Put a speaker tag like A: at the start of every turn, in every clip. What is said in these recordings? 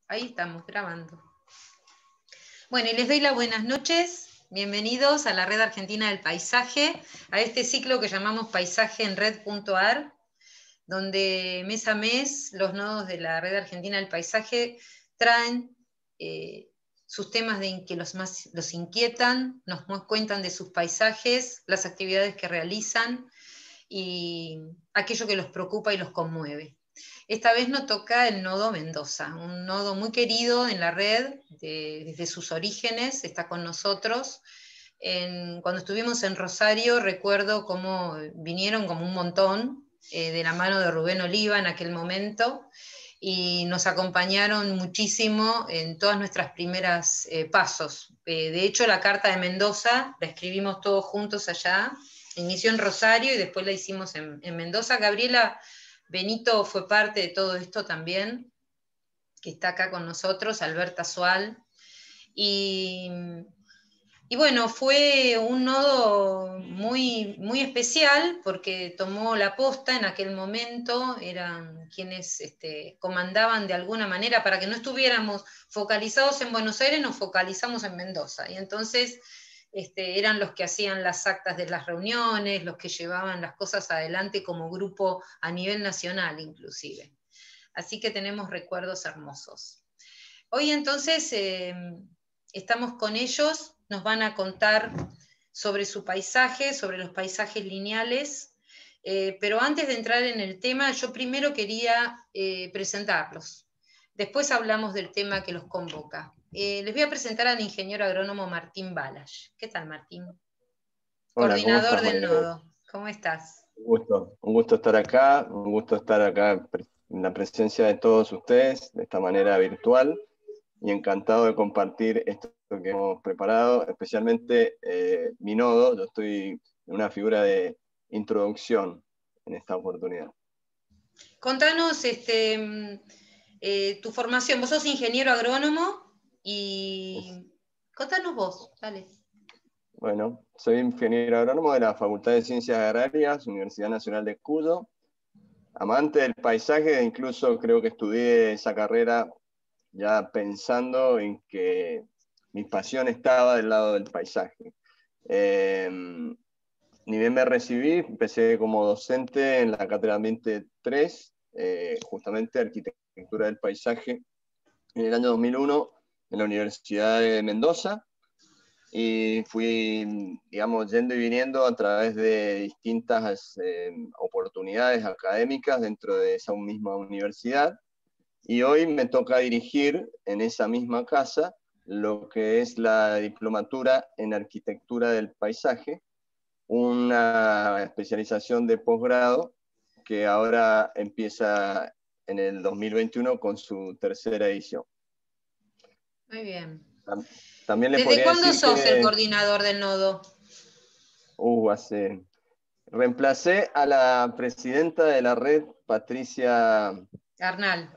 A: Ahí estamos grabando. Bueno, y les doy las buenas noches. Bienvenidos a la Red Argentina del Paisaje, a este ciclo que llamamos Paisaje en Red.ar, donde mes a mes los nodos de la Red Argentina del Paisaje traen sus temas que los inquietan, nos cuentan de sus paisajes, las actividades que realizan y aquello que los preocupa y los conmueve. Esta vez nos toca el nodo Mendoza, un nodo muy querido en la red desde sus orígenes, está con nosotros. Cuando estuvimos en Rosario recuerdo cómo vinieron como un montón de la mano de Rubén Oliva en aquel momento y nos acompañaron muchísimo en todas nuestras primeras pasos. De hecho, la Carta de Mendoza la escribimos todos juntos allá, inició en Rosario y después la hicimos en Mendoza. Gabriela Benito fue parte de todo esto también, que está acá con nosotros, Alberta Sual. Y bueno, fue un nodo muy, muy especial porque tomó la posta en aquel momento, eran quienes comandaban de alguna manera, para que no estuviéramos focalizados en Buenos Aires, nos focalizamos en Mendoza. Y entonces eran los que hacían las actas de las reuniones, los que llevaban las cosas adelante como grupo a nivel nacional inclusive. Así que tenemos recuerdos hermosos. Hoy entonces estamos con ellos, nos van a contar sobre su paisaje, sobre los paisajes lineales, pero antes de entrar en el tema, yo primero quería presentarlos. Después hablamos del tema que los convoca. Les voy a presentar al ingeniero agrónomo Martín Balash. ¿Qué tal, Martín?
B: Hola,
A: Coordinador del nodo. ¿Cómo estás?
B: Un gusto estar acá, en la presencia de todos ustedes, de esta manera virtual, y encantado de compartir esto que hemos preparado, especialmente mi nodo. Yo estoy en una figura de introducción en esta oportunidad.
A: Contanos tu formación. Vos sos ingeniero agrónomo y contanos vos, dale.
B: Bueno, soy ingeniero agrónomo de la Facultad de Ciencias Agrarias, Universidad Nacional de Cuyo, amante del paisaje, incluso creo que estudié esa carrera ya pensando en que mi pasión estaba del lado del paisaje. Ni bien me recibí, empecé como docente en la Cátedra Ambiente 3, justamente Arquitectura del Paisaje, en el año 2001 en la Universidad de Mendoza, y fui, digamos, yendo y viniendo a través de distintas oportunidades académicas dentro de esa misma universidad, y hoy me toca dirigir en esa misma casa lo que es la diplomatura en Arquitectura del Paisaje, una especialización de posgrado que ahora empieza en el 2021 con su tercera edición.
A: Muy bien.
B: También les
A: ¿Desde cuándo
B: decir
A: sos
B: que,
A: el coordinador del nodo?
B: Reemplacé a la presidenta de la red, Patricia
A: Arnal.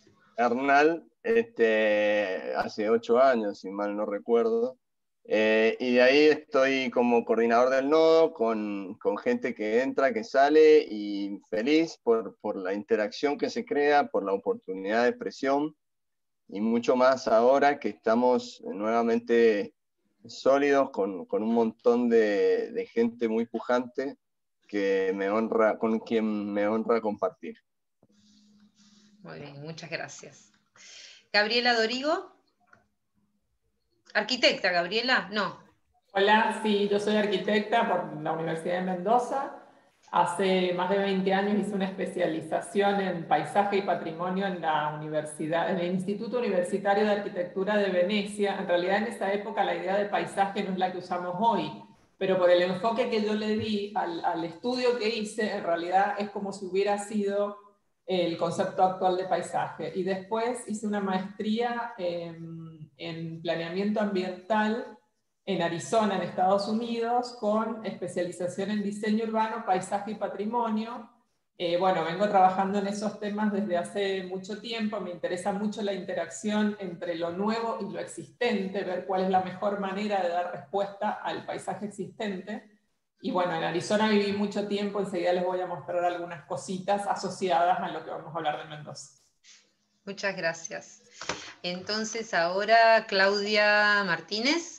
B: hace 8 años, si mal no recuerdo. Y de ahí estoy como coordinador del nodo, con gente que entra, que sale, y feliz por la interacción que se crea, por la oportunidad de expresión, y mucho más ahora que estamos nuevamente sólidos con un montón de gente muy pujante con quien me honra compartir.
A: Muy bien, muchas gracias. Gabriela Dorigo. ¿Arquitecta, Gabriela? No.
C: Hola, sí, yo soy arquitecta por la Universidad de Mendoza. Hace más de 20 años hice una especialización en paisaje y patrimonio en la universidad, en el Instituto Universitario de Arquitectura de Venecia. En realidad, en esa época la idea de paisaje no es la que usamos hoy, pero por el enfoque que yo le di al estudio que hice, en realidad es como si hubiera sido el concepto actual de paisaje. Y después hice una maestría en planeamiento ambiental en Arizona, en Estados Unidos, con especialización en diseño urbano, paisaje y patrimonio. Bueno, vengo trabajando en esos temas desde hace mucho tiempo. Me interesa mucho la interacción entre lo nuevo y lo existente, ver cuál es la mejor manera de dar respuesta al paisaje existente. Y bueno, en Arizona viví mucho tiempo, enseguida les voy a mostrar algunas cositas asociadas a lo que vamos a hablar de Mendoza.
A: Muchas gracias. Entonces ahora Claudia Martínez.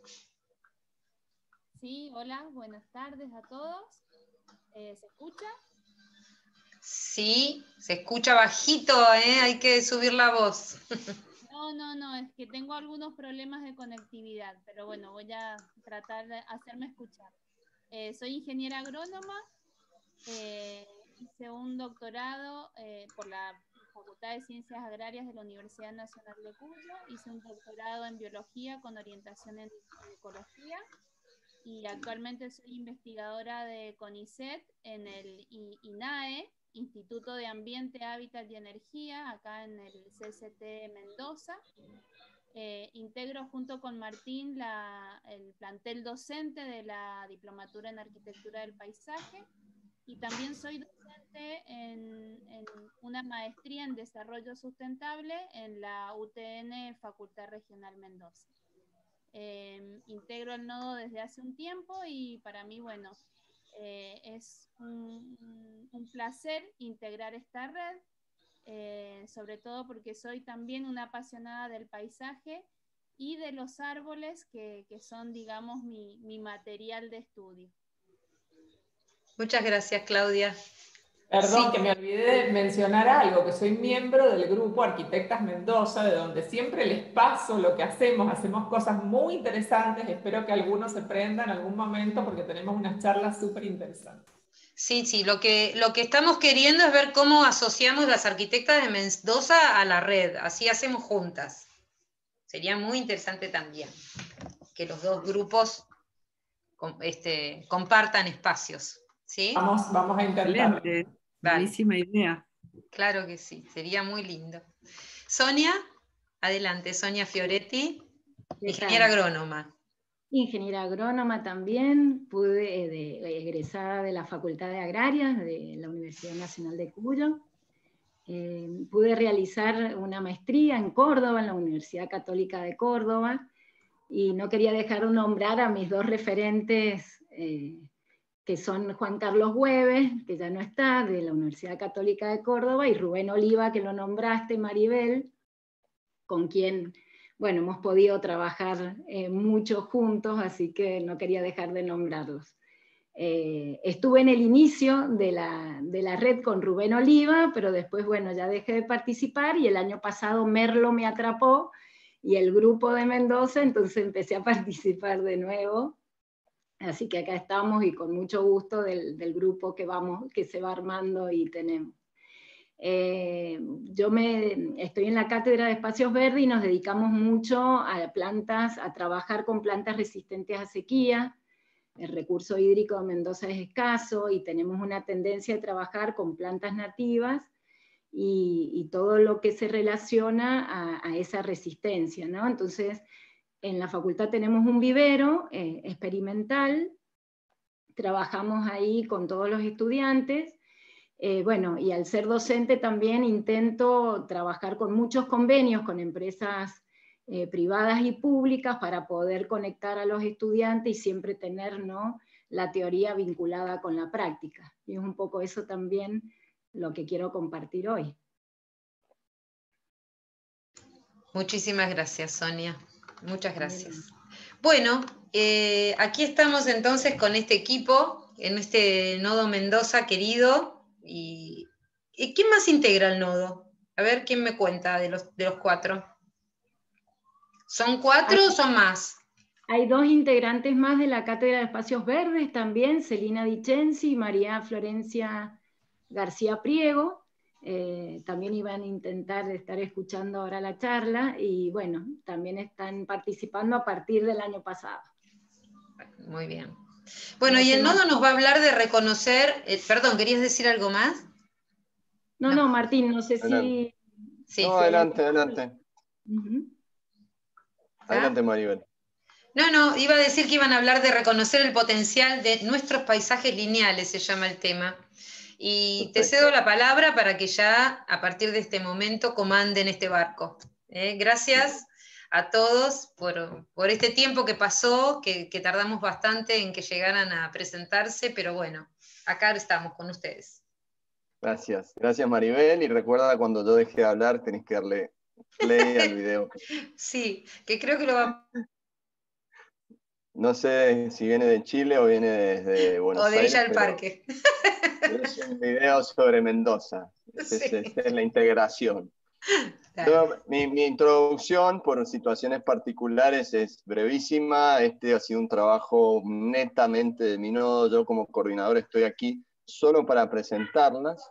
D: Sí, hola, buenas tardes a todos. ¿Se escucha?
A: Sí, se escucha bajito, hay que subir la voz.
D: No, es que tengo algunos problemas de conectividad, pero bueno, voy a tratar de hacerme escuchar. Soy ingeniera agrónoma, hice un doctorado por la Facultad de Ciencias Agrarias de la Universidad Nacional de Cuyo, hice un doctorado en biología con orientación en ecología, y actualmente soy investigadora de CONICET en el INAE, Instituto de Ambiente, Hábitat y Energía, acá en el CCT Mendoza. Integro junto con Martín el plantel docente de la Diplomatura en Arquitectura del Paisaje, y también soy docente en una maestría en Desarrollo Sustentable en la UTN Facultad Regional Mendoza. Integro el nodo desde hace un tiempo y para mí, bueno, es un placer integrar esta red, sobre todo porque soy también una apasionada del paisaje y de los árboles que son, digamos, mi material de estudio.
A: Muchas gracias, Claudia.
C: Perdón,
A: Sí.
C: que me olvidé de mencionar algo, que soy miembro del grupo Arquitectas Mendoza, de donde siempre les paso lo que hacemos cosas muy interesantes, espero que algunos se prendan en algún momento porque tenemos unas charlas súper interesantes.
A: Sí, lo que estamos queriendo es ver cómo asociamos las arquitectas de Mendoza a la red, así hacemos juntas. Sería muy interesante también que los dos grupos compartan espacios, ¿sí?
C: Vamos a intentarlo.
E: Excelente, buenísima idea.
A: Claro que sí, sería muy lindo. Sonia, adelante, Sonia Fioretti, ingeniera agrónoma.
F: Ingeniera agrónoma también, egresada de la Facultad de Agrarias de la Universidad Nacional de Cuyo. Pude realizar una maestría en Córdoba, en la Universidad Católica de Córdoba, y no quería dejar de nombrar a mis dos referentes, que son Juan Carlos Hueves, que ya no está, de la Universidad Católica de Córdoba, y Rubén Oliva, que lo nombraste, Maribel, con quien, bueno, hemos podido trabajar mucho juntos, así que no quería dejar de nombrarlos. Estuve en el inicio de la red con Rubén Oliva, pero después, bueno, ya dejé de participar, y el año pasado Merlo me atrapó, y el grupo de Mendoza, entonces empecé a participar de nuevo. Así que acá estamos, y con mucho gusto del grupo que se va armando y tenemos. Yo estoy en la Cátedra de Espacios Verdes y nos dedicamos mucho a trabajar con plantas resistentes a sequía. El recurso hídrico de Mendoza es escaso y tenemos una tendencia de trabajar con plantas nativas y todo lo que se relaciona a esa resistencia, ¿no? Entonces, en la facultad tenemos un vivero experimental, trabajamos ahí con todos los estudiantes. Bueno, y al ser docente también intento trabajar con muchos convenios con empresas privadas y públicas para poder conectar a los estudiantes y siempre tener, ¿no?, la teoría vinculada con la práctica. Y es un poco eso también lo que quiero compartir hoy.
A: Muchísimas gracias, Sonia. Muchas gracias. Bueno, aquí estamos entonces con este equipo, en este nodo Mendoza querido. ¿Y quién más integra el nodo? A ver, ¿quién me cuenta de los cuatro? ¿Son cuatro o son más?
F: Hay dos integrantes más de la Cátedra de Espacios Verdes también, Celina Dicenzi y María Florencia García Priego. También iban a intentar estar escuchando ahora la charla, y bueno, también están participando a partir del año pasado.
A: Muy bien. Bueno, y el nodo nos va a hablar de reconocer, perdón, ¿querías decir algo más?
F: No, Martín, no sé si...
A: Sí.
B: No, adelante. Adelante, Maribel.
A: No, iba a decir que iban a hablar de reconocer el potencial de nuestros paisajes lineales, se llama el tema. Y te cedo la palabra para que ya, a partir de este momento, comanden este barco. Gracias a todos por este tiempo que pasó, que tardamos bastante en que llegaran a presentarse, pero bueno, acá estamos con ustedes.
B: Gracias Maribel, y recuerda, cuando yo deje de hablar tenés que darle play al video.
A: Sí, que creo que lo va...
B: No sé si viene de Chile o viene desde Buenos Aires.
A: O de Villa del Parque.
B: Es un video sobre Mendoza.
A: Sí.
B: Esa es la integración. Mi introducción, por situaciones particulares, es brevísima. Este ha sido un trabajo netamente de mi nodo. Yo, como coordinador, estoy aquí solo para presentarlas.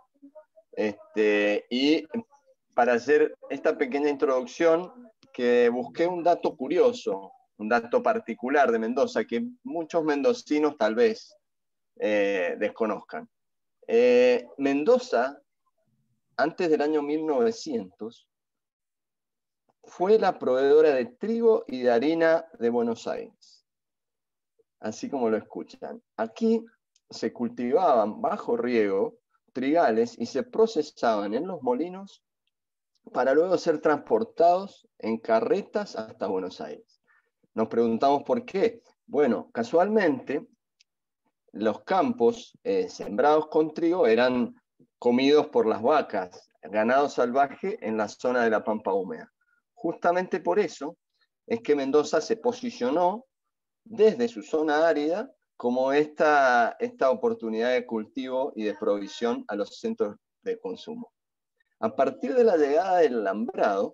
B: Y para hacer esta pequeña introducción, que busqué un dato curioso, un dato particular de Mendoza, que muchos mendocinos tal vez desconozcan. Mendoza, antes del año 1900, fue la proveedora de trigo y de harina de Buenos Aires. Así como lo escuchan. Aquí se cultivaban bajo riego trigales y se procesaban en los molinos para luego ser transportados en carretas hasta Buenos Aires. Nos preguntamos por qué. Bueno, casualmente, los campos sembrados con trigo eran comidos por las vacas, ganado salvaje en la zona de la pampa húmeda. Justamente por eso es que Mendoza se posicionó desde su zona árida como esta oportunidad de cultivo y de provisión a los centros de consumo. A partir de la llegada del alambrado,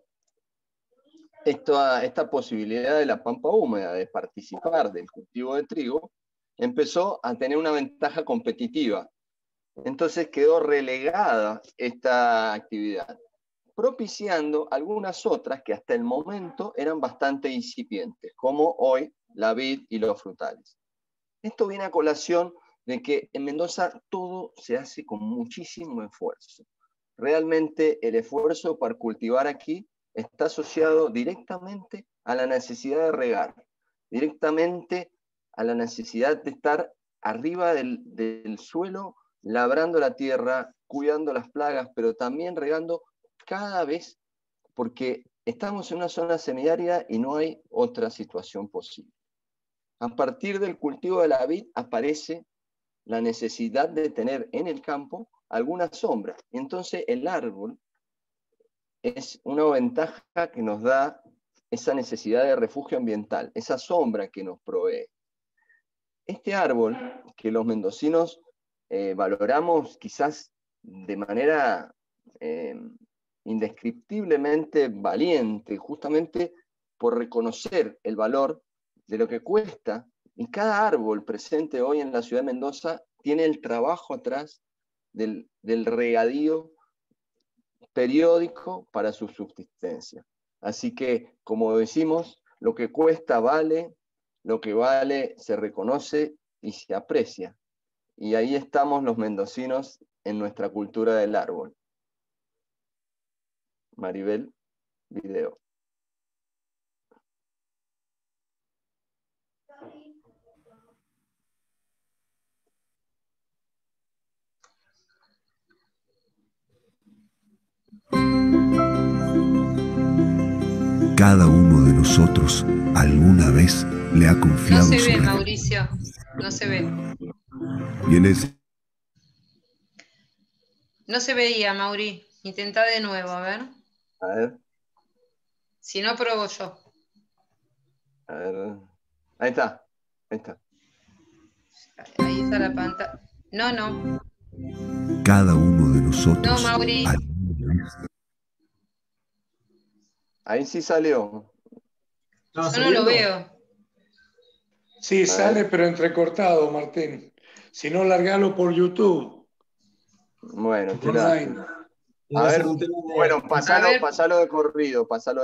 B: esta posibilidad de la pampa húmeda de participar del cultivo de trigo empezó a tener una ventaja competitiva. Entonces quedó relegada esta actividad, propiciando algunas otras que hasta el momento eran bastante incipientes, como hoy la vid y los frutales. Esto viene a colación de que en Mendoza todo se hace con muchísimo esfuerzo. Realmente el esfuerzo para cultivar aquí está asociado directamente a la necesidad de regar, directamente a la necesidad de estar arriba del suelo, labrando la tierra, cuidando las plagas, pero también regando cada vez, porque estamos en una zona semiárida y no hay otra situación posible. A partir del cultivo de la vid aparece la necesidad de tener en el campo alguna sombra. Entonces el árbol es una ventaja que nos da esa necesidad de refugio ambiental, esa sombra que nos provee. Este árbol, que los mendocinos valoramos quizás de manera indescriptiblemente valiente, justamente por reconocer el valor de lo que cuesta, y cada árbol presente hoy en la ciudad de Mendoza tiene el trabajo atrás del regadío periódico para su subsistencia. Así que, como decimos, lo que cuesta vale, lo que vale se reconoce y se aprecia. Y ahí estamos los mendocinos en nuestra cultura del árbol. Maribel, video.
G: Cada uno de nosotros alguna vez le ha confiado.
A: No se ve, Mauricio, no se ve. No se veía, Mauri. Intenta de nuevo, a ver.
B: A ver.
A: Si no, pruebo yo.
B: A ver. Ahí está. Ahí está.
A: Ahí está la pantalla. No.
G: Cada uno de nosotros.
A: No, Mauri.
B: Ahí sí salió.
A: Yo no lo veo.
H: Sí, sale, pero entrecortado, Martín. Si no, largalo por YouTube.
B: Bueno, a ver, bueno, pasalo de corrido.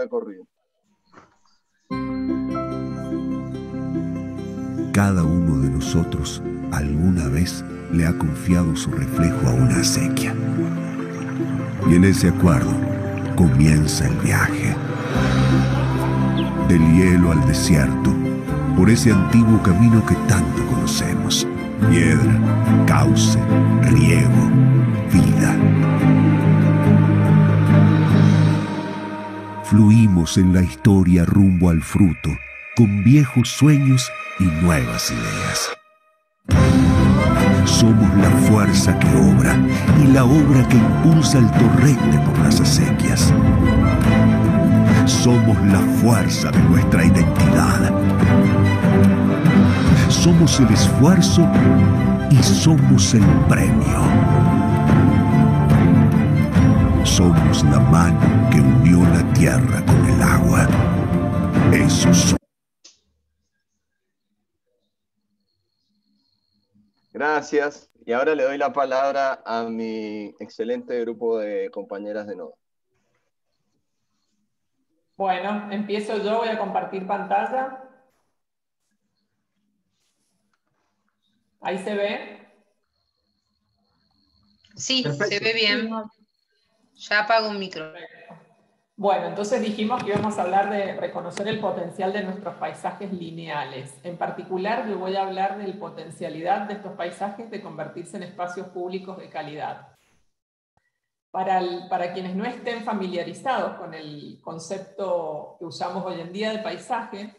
G: Cada uno de nosotros alguna vez le ha confiado su reflejo a una acequia. Y en ese acuerdo comienza el viaje. Del hielo al desierto, por ese antiguo camino que tanto conocemos. Piedra, cauce, riego, vida. Fluimos en la historia rumbo al fruto, con viejos sueños y nuevas ideas. Somos la fuerza que obra y la obra que impulsa el torrente por las acequias. Somos la fuerza de nuestra identidad. Somos el esfuerzo y somos el premio. Somos la mano que unió la tierra con el agua. Eso somos.
B: Gracias. Y ahora le doy la palabra a mi excelente grupo de compañeras de Nodo.
C: Bueno, empiezo yo, voy a compartir pantalla. ¿Ahí se ve?
A: Sí,
H: Perfecto.
A: se ve bien. Ya apago un micro.
C: Bueno, entonces dijimos que íbamos a hablar de reconocer el potencial de nuestros paisajes lineales. En particular, yo voy a hablar de la potencialidad de estos paisajes de convertirse en espacios públicos de calidad. Para quienes no estén familiarizados con el concepto que usamos hoy en día de paisaje,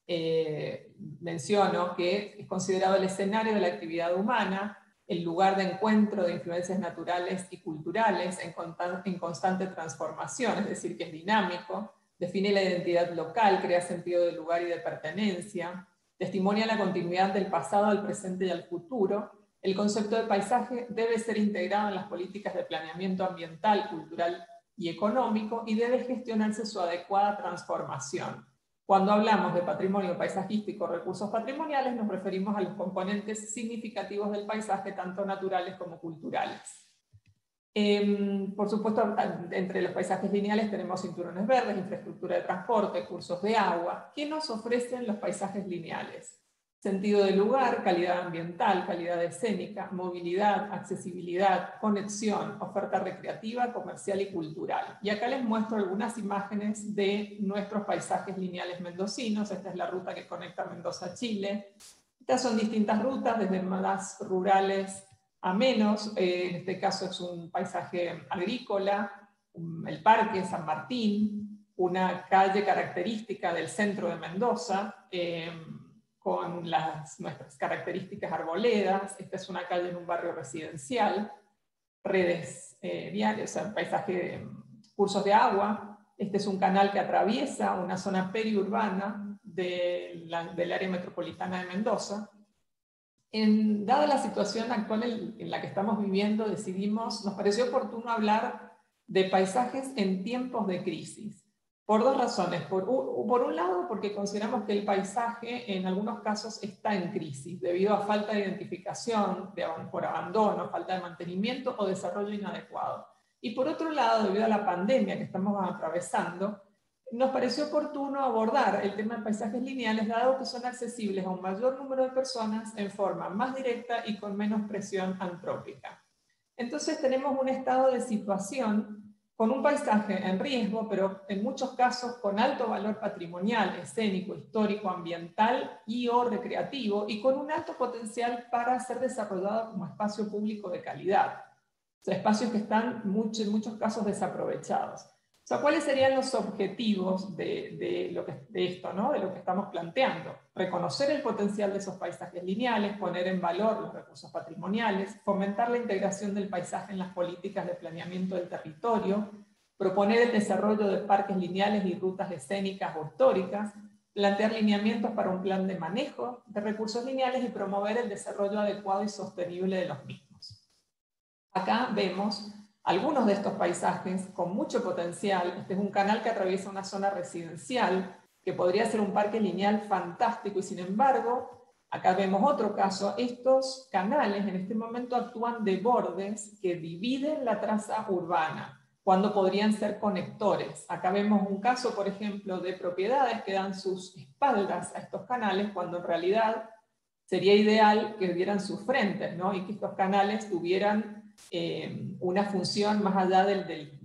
C: menciono que es considerado el escenario de la actividad humana, el lugar de encuentro de influencias naturales y culturales en constante transformación, es decir, que es dinámico, define la identidad local, crea sentido de lugar y de pertenencia, testimonia la continuidad del pasado, al presente y al futuro. El concepto de paisaje debe ser integrado en las políticas de planeamiento ambiental, cultural y económico y debe gestionarse su adecuada transformación. Cuando hablamos de patrimonio paisajístico o recursos patrimoniales, nos referimos a los componentes significativos del paisaje, tanto naturales como culturales. Por supuesto, entre los paisajes lineales tenemos cinturones verdes, infraestructura de transporte, cursos de agua. ¿Qué nos ofrecen los paisajes lineales? Sentido de lugar, calidad ambiental, calidad escénica, movilidad, accesibilidad, conexión, oferta recreativa, comercial y cultural. Y acá les muestro algunas imágenes de nuestros paisajes lineales mendocinos. Esta es la ruta que conecta Mendoza a Chile. Estas son distintas rutas, desde más rurales a menos. En este caso es un paisaje agrícola, el Parque San Martín, una calle característica del centro de Mendoza, con nuestras características arboledas. Esta es una calle en un barrio residencial, redes viales, o sea, paisaje, cursos de agua. Este es un canal que atraviesa una zona periurbana del área metropolitana de Mendoza. Dada la situación actual en la que estamos viviendo, nos pareció oportuno hablar de paisajes en tiempos de crisis. Por dos razones. Por un lado, porque consideramos que el paisaje en algunos casos está en crisis, debido a falta de identificación, por abandono, falta de mantenimiento o desarrollo inadecuado. Y por otro lado, debido a la pandemia que estamos atravesando, nos pareció oportuno abordar el tema de paisajes lineales, dado que son accesibles a un mayor número de personas en forma más directa y con menos presión antrópica. Entonces tenemos un estado de situación con un paisaje en riesgo, pero en muchos casos con alto valor patrimonial, escénico, histórico, ambiental y o recreativo, y con un alto potencial para ser desarrollado como espacio público de calidad. O sea, espacios que están en muchos casos desaprovechados. O sea, ¿cuáles serían los objetivos de esto, ¿no? De lo que estamos planteando? Reconocer el potencial de esos paisajes lineales, poner en valor los recursos patrimoniales, fomentar la integración del paisaje en las políticas de planeamiento del territorio, proponer el desarrollo de parques lineales y rutas escénicas o históricas, plantear lineamientos para un plan de manejo de recursos lineales y promover el desarrollo adecuado y sostenible de los mismos. Acá vemos algunos de estos paisajes con mucho potencial. Este es un canal que atraviesa una zona residencial, que podría ser un parque lineal fantástico, y sin embargo, acá vemos otro caso. Estos canales en este momento actúan de bordes que dividen la traza urbana, cuando podrían ser conectores. Acá vemos un caso, por ejemplo, de propiedades que dan sus espaldas a estos canales, cuando en realidad sería ideal que dieran sus frentes, ¿no? Y que estos canales tuvieran una función más allá del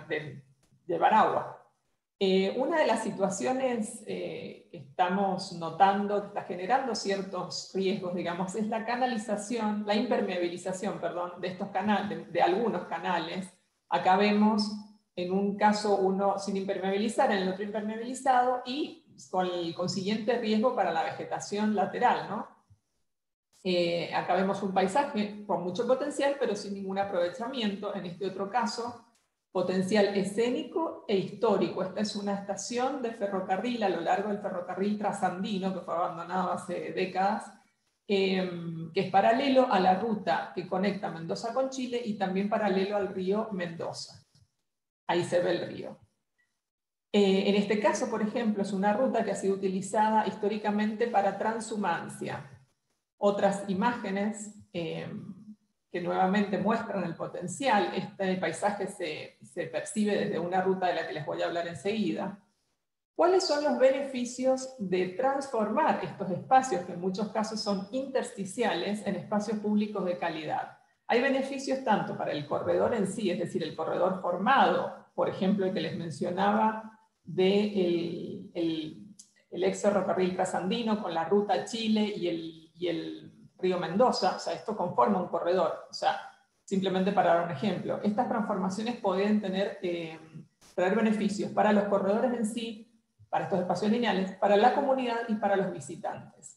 C: llevar agua. Una de las situaciones que estamos notando que está generando ciertos riesgos, digamos, es la canalización, la impermeabilización, perdón, de estos canales, de algunos canales. Acá vemos en un caso uno sin impermeabilizar, en el otro impermeabilizado, y con el consiguiente riesgo para la vegetación lateral, ¿no? Acá vemos un paisaje con mucho potencial, pero sin ningún aprovechamiento. En este otro caso, potencial escénico e histórico. Esta es una estación de ferrocarril a lo largo del ferrocarril trasandino, que fue abandonado hace décadas, que es paralelo a la ruta que conecta Mendoza con Chile y también paralelo al río Mendoza. Ahí se ve el río. En este caso, por ejemplo, es una ruta que ha sido utilizada históricamente para transhumancia. Otras imágenes que nuevamente muestran el potencial. Este paisaje se percibe desde una ruta de la que les voy a hablar enseguida. ¿Cuáles son los beneficios de transformar estos espacios, que en muchos casos son intersticiales, en espacios públicos de calidad? Hay beneficios tanto para el corredor en sí, es decir, el corredor formado, por ejemplo, el que les mencionaba del el ex ferrocarril trasandino con la ruta Chile y el río Mendoza. O sea, esto conforma un corredor. O sea, simplemente para dar un ejemplo, estas transformaciones pueden traer beneficios para los corredores en sí, para estos espacios lineales, para la comunidad y para los visitantes.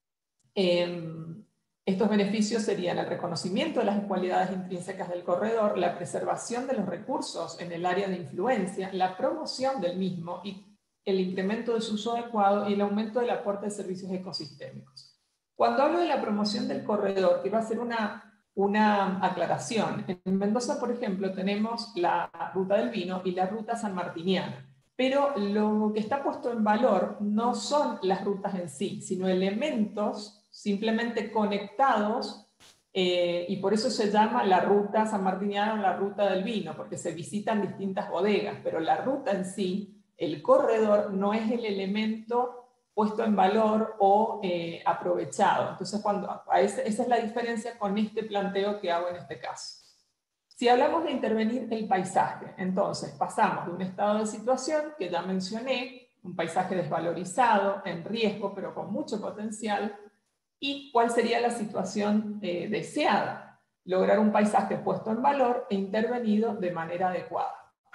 C: Estos beneficios serían el reconocimiento de las cualidades intrínsecas del corredor, la preservación de los recursos en el área de influencia, la promoción del mismo y el incremento de su uso adecuado y el aumento del aporte de servicios ecosistémicos. Cuando hablo de la promoción del corredor, quiero hacer una aclaración. En Mendoza, por ejemplo, tenemos la ruta del vino y la ruta sanmartiniana, pero lo que está puesto en valor no son las rutas en sí, sino elementos simplemente conectados, y por eso se llama la ruta sanmartiniana o la ruta del vino, porque se visitan distintas bodegas, pero la ruta en sí, el corredor, no es el elemento puesto en valor o aprovechado. Entonces, esa es la diferencia con este planteo que hago en este caso. Si hablamos de intervenir el paisaje, entonces pasamos de un estado de situación que ya mencioné, un paisaje desvalorizado, en riesgo, pero con mucho potencial, y cuál sería la situación deseada: lograr un paisaje puesto en valor e intervenido de manera adecuada.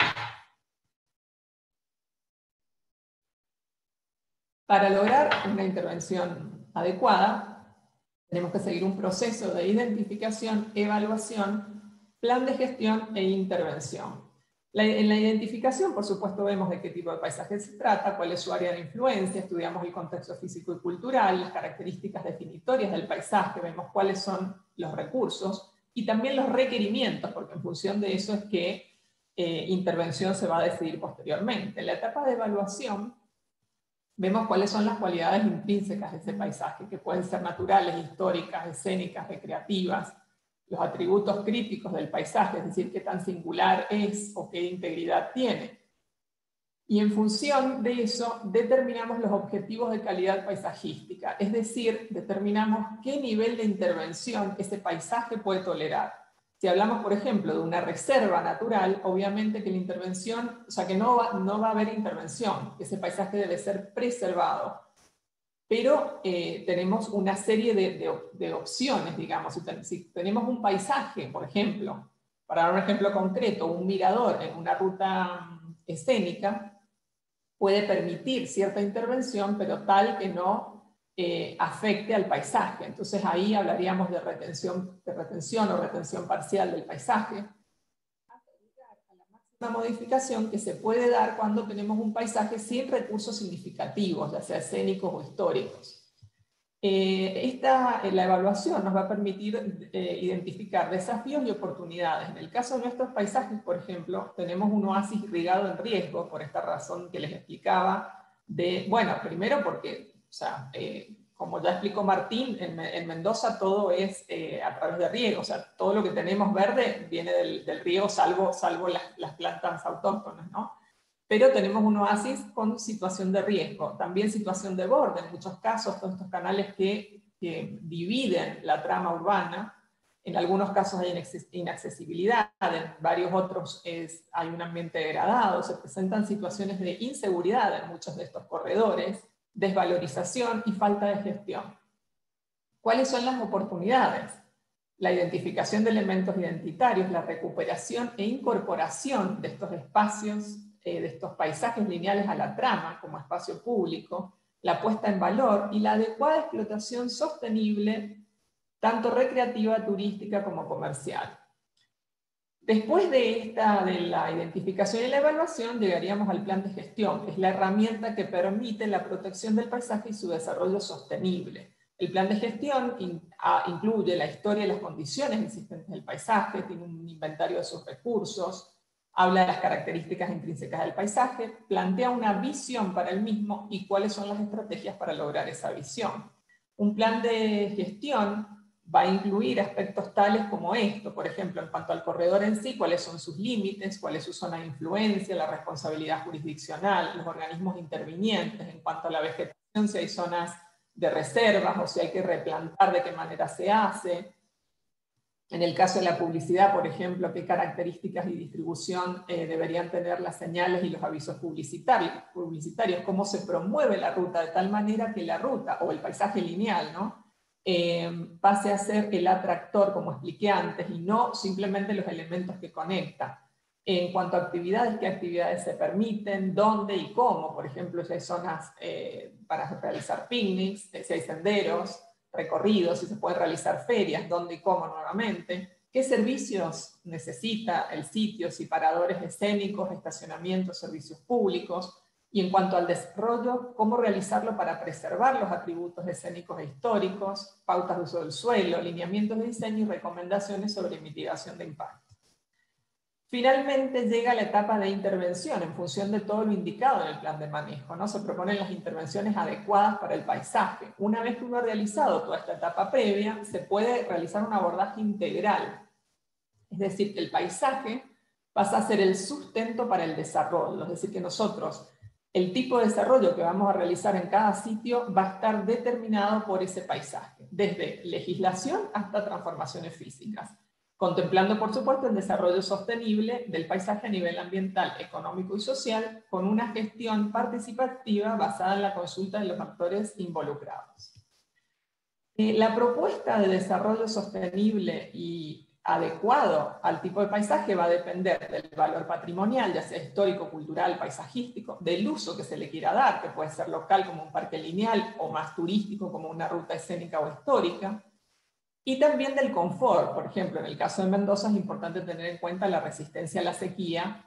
C: Para lograr una intervención adecuada, tenemos que seguir un proceso de identificación, evaluación, plan de gestión e intervención. En la identificación, por supuesto, vemos de qué tipo de paisaje se trata, cuál es su área de influencia, estudiamos el contexto físico y cultural, las características definitorias del paisaje, vemos cuáles son los recursos y también los requerimientos, porque en función de eso es que intervención se va a decidir posteriormente. En la etapa de evaluación, vemos cuáles son las cualidades intrínsecas de ese paisaje, que pueden ser naturales, históricas, escénicas, recreativas, los atributos críticos del paisaje, es decir, qué tan singular es o qué integridad tiene. Y en función de eso, determinamos los objetivos de calidad paisajística, es decir, determinamos qué nivel de intervención ese paisaje puede tolerar. Si hablamos, por ejemplo, de una reserva natural, obviamente que la intervención, o sea, que no va a haber intervención, ese paisaje debe ser preservado. Pero tenemos una serie de opciones, digamos. Si tenemos un paisaje, por ejemplo, para dar un ejemplo concreto, un mirador en una ruta escénica, puede permitir cierta intervención, pero tal que no afecte al paisaje. Entonces ahí hablaríamos de retención o retención parcial del paisaje. Una modificación que se puede dar cuando tenemos un paisaje sin recursos significativos, ya sea escénicos o históricos. La evaluación nos va a permitir identificar desafíos y oportunidades. En el caso de nuestros paisajes, por ejemplo, tenemos un oasis irrigado en riesgo, por esta razón que les explicaba, bueno, primero porque, o sea, como ya explicó Martín, en Mendoza todo es a través de riego, o sea, todo lo que tenemos verde viene del riego, salvo las plantas autóctonas, ¿no? Pero tenemos un oasis con situación de riesgo, también situación de borde, en muchos casos, todos estos canales que dividen la trama urbana. En algunos casos hay inaccesibilidad, en varios otros hay un ambiente degradado, se presentan situaciones de inseguridad en muchos de estos corredores, desvalorización y falta de gestión. ¿Cuáles son las oportunidades? La identificación de elementos identitarios, la recuperación e incorporación de estos espacios, de estos paisajes lineales a la trama como espacio público, la puesta en valor y la adecuada explotación sostenible tanto recreativa, turística como comercial. Después de la identificación y la evaluación, llegaríamos al plan de gestión, que es la herramienta que permite la protección del paisaje y su desarrollo sostenible. El plan de gestión incluye la historia y las condiciones existentes del paisaje, tiene un inventario de sus recursos, habla de las características intrínsecas del paisaje, plantea una visión para el mismo y cuáles son las estrategias para lograr esa visión. Un plan de gestión va a incluir aspectos tales como esto, por ejemplo, en cuanto al corredor en sí, cuáles son sus límites, cuál es su zona de influencia, la responsabilidad jurisdiccional, los organismos intervinientes, en cuanto a la vegetación, si hay zonas de reservas o si hay que replantar, de qué manera se hace. En el caso de la publicidad, por ejemplo, qué características y distribución deberían tener las señales y los avisos publicitarios, cómo se promueve la ruta de tal manera que la ruta o el paisaje lineal, ¿no? Pase a ser el atractor, como expliqué antes, y no simplemente los elementos que conectan. En cuanto a actividades, qué actividades se permiten, dónde y cómo. Por ejemplo, si hay zonas para realizar picnics, si hay senderos, recorridos, si se pueden realizar ferias, dónde y cómo nuevamente. ¿Qué servicios necesita el sitio? Si paradores escénicos, estacionamientos, servicios públicos. Y en cuanto al desarrollo, cómo realizarlo para preservar los atributos escénicos e históricos, pautas de uso del suelo, lineamientos de diseño y recomendaciones sobre mitigación de impacto. Finalmente llega la etapa de intervención en función de todo lo indicado en el plan de manejo, ¿no? Se proponen las intervenciones adecuadas para el paisaje. Una vez que uno ha realizado toda esta etapa previa, se puede realizar un abordaje integral. Es decir, que el paisaje pasa a ser el sustento para el desarrollo. Es decir, que nosotros, el tipo de desarrollo que vamos a realizar en cada sitio va a estar determinado por ese paisaje, desde legislación hasta transformaciones físicas, contemplando, por supuesto, el desarrollo sostenible del paisaje a nivel ambiental, económico y social, con una gestión participativa basada en la consulta de los actores involucrados. La propuesta de desarrollo sostenible y adecuado al tipo de paisaje va a depender del valor patrimonial, ya sea histórico, cultural, paisajístico, del uso que se le quiera dar, que puede ser local como un parque lineal o más turístico como una ruta escénica o histórica, y también del confort. Por ejemplo, en el caso de Mendoza es importante tener en cuenta la resistencia a la sequía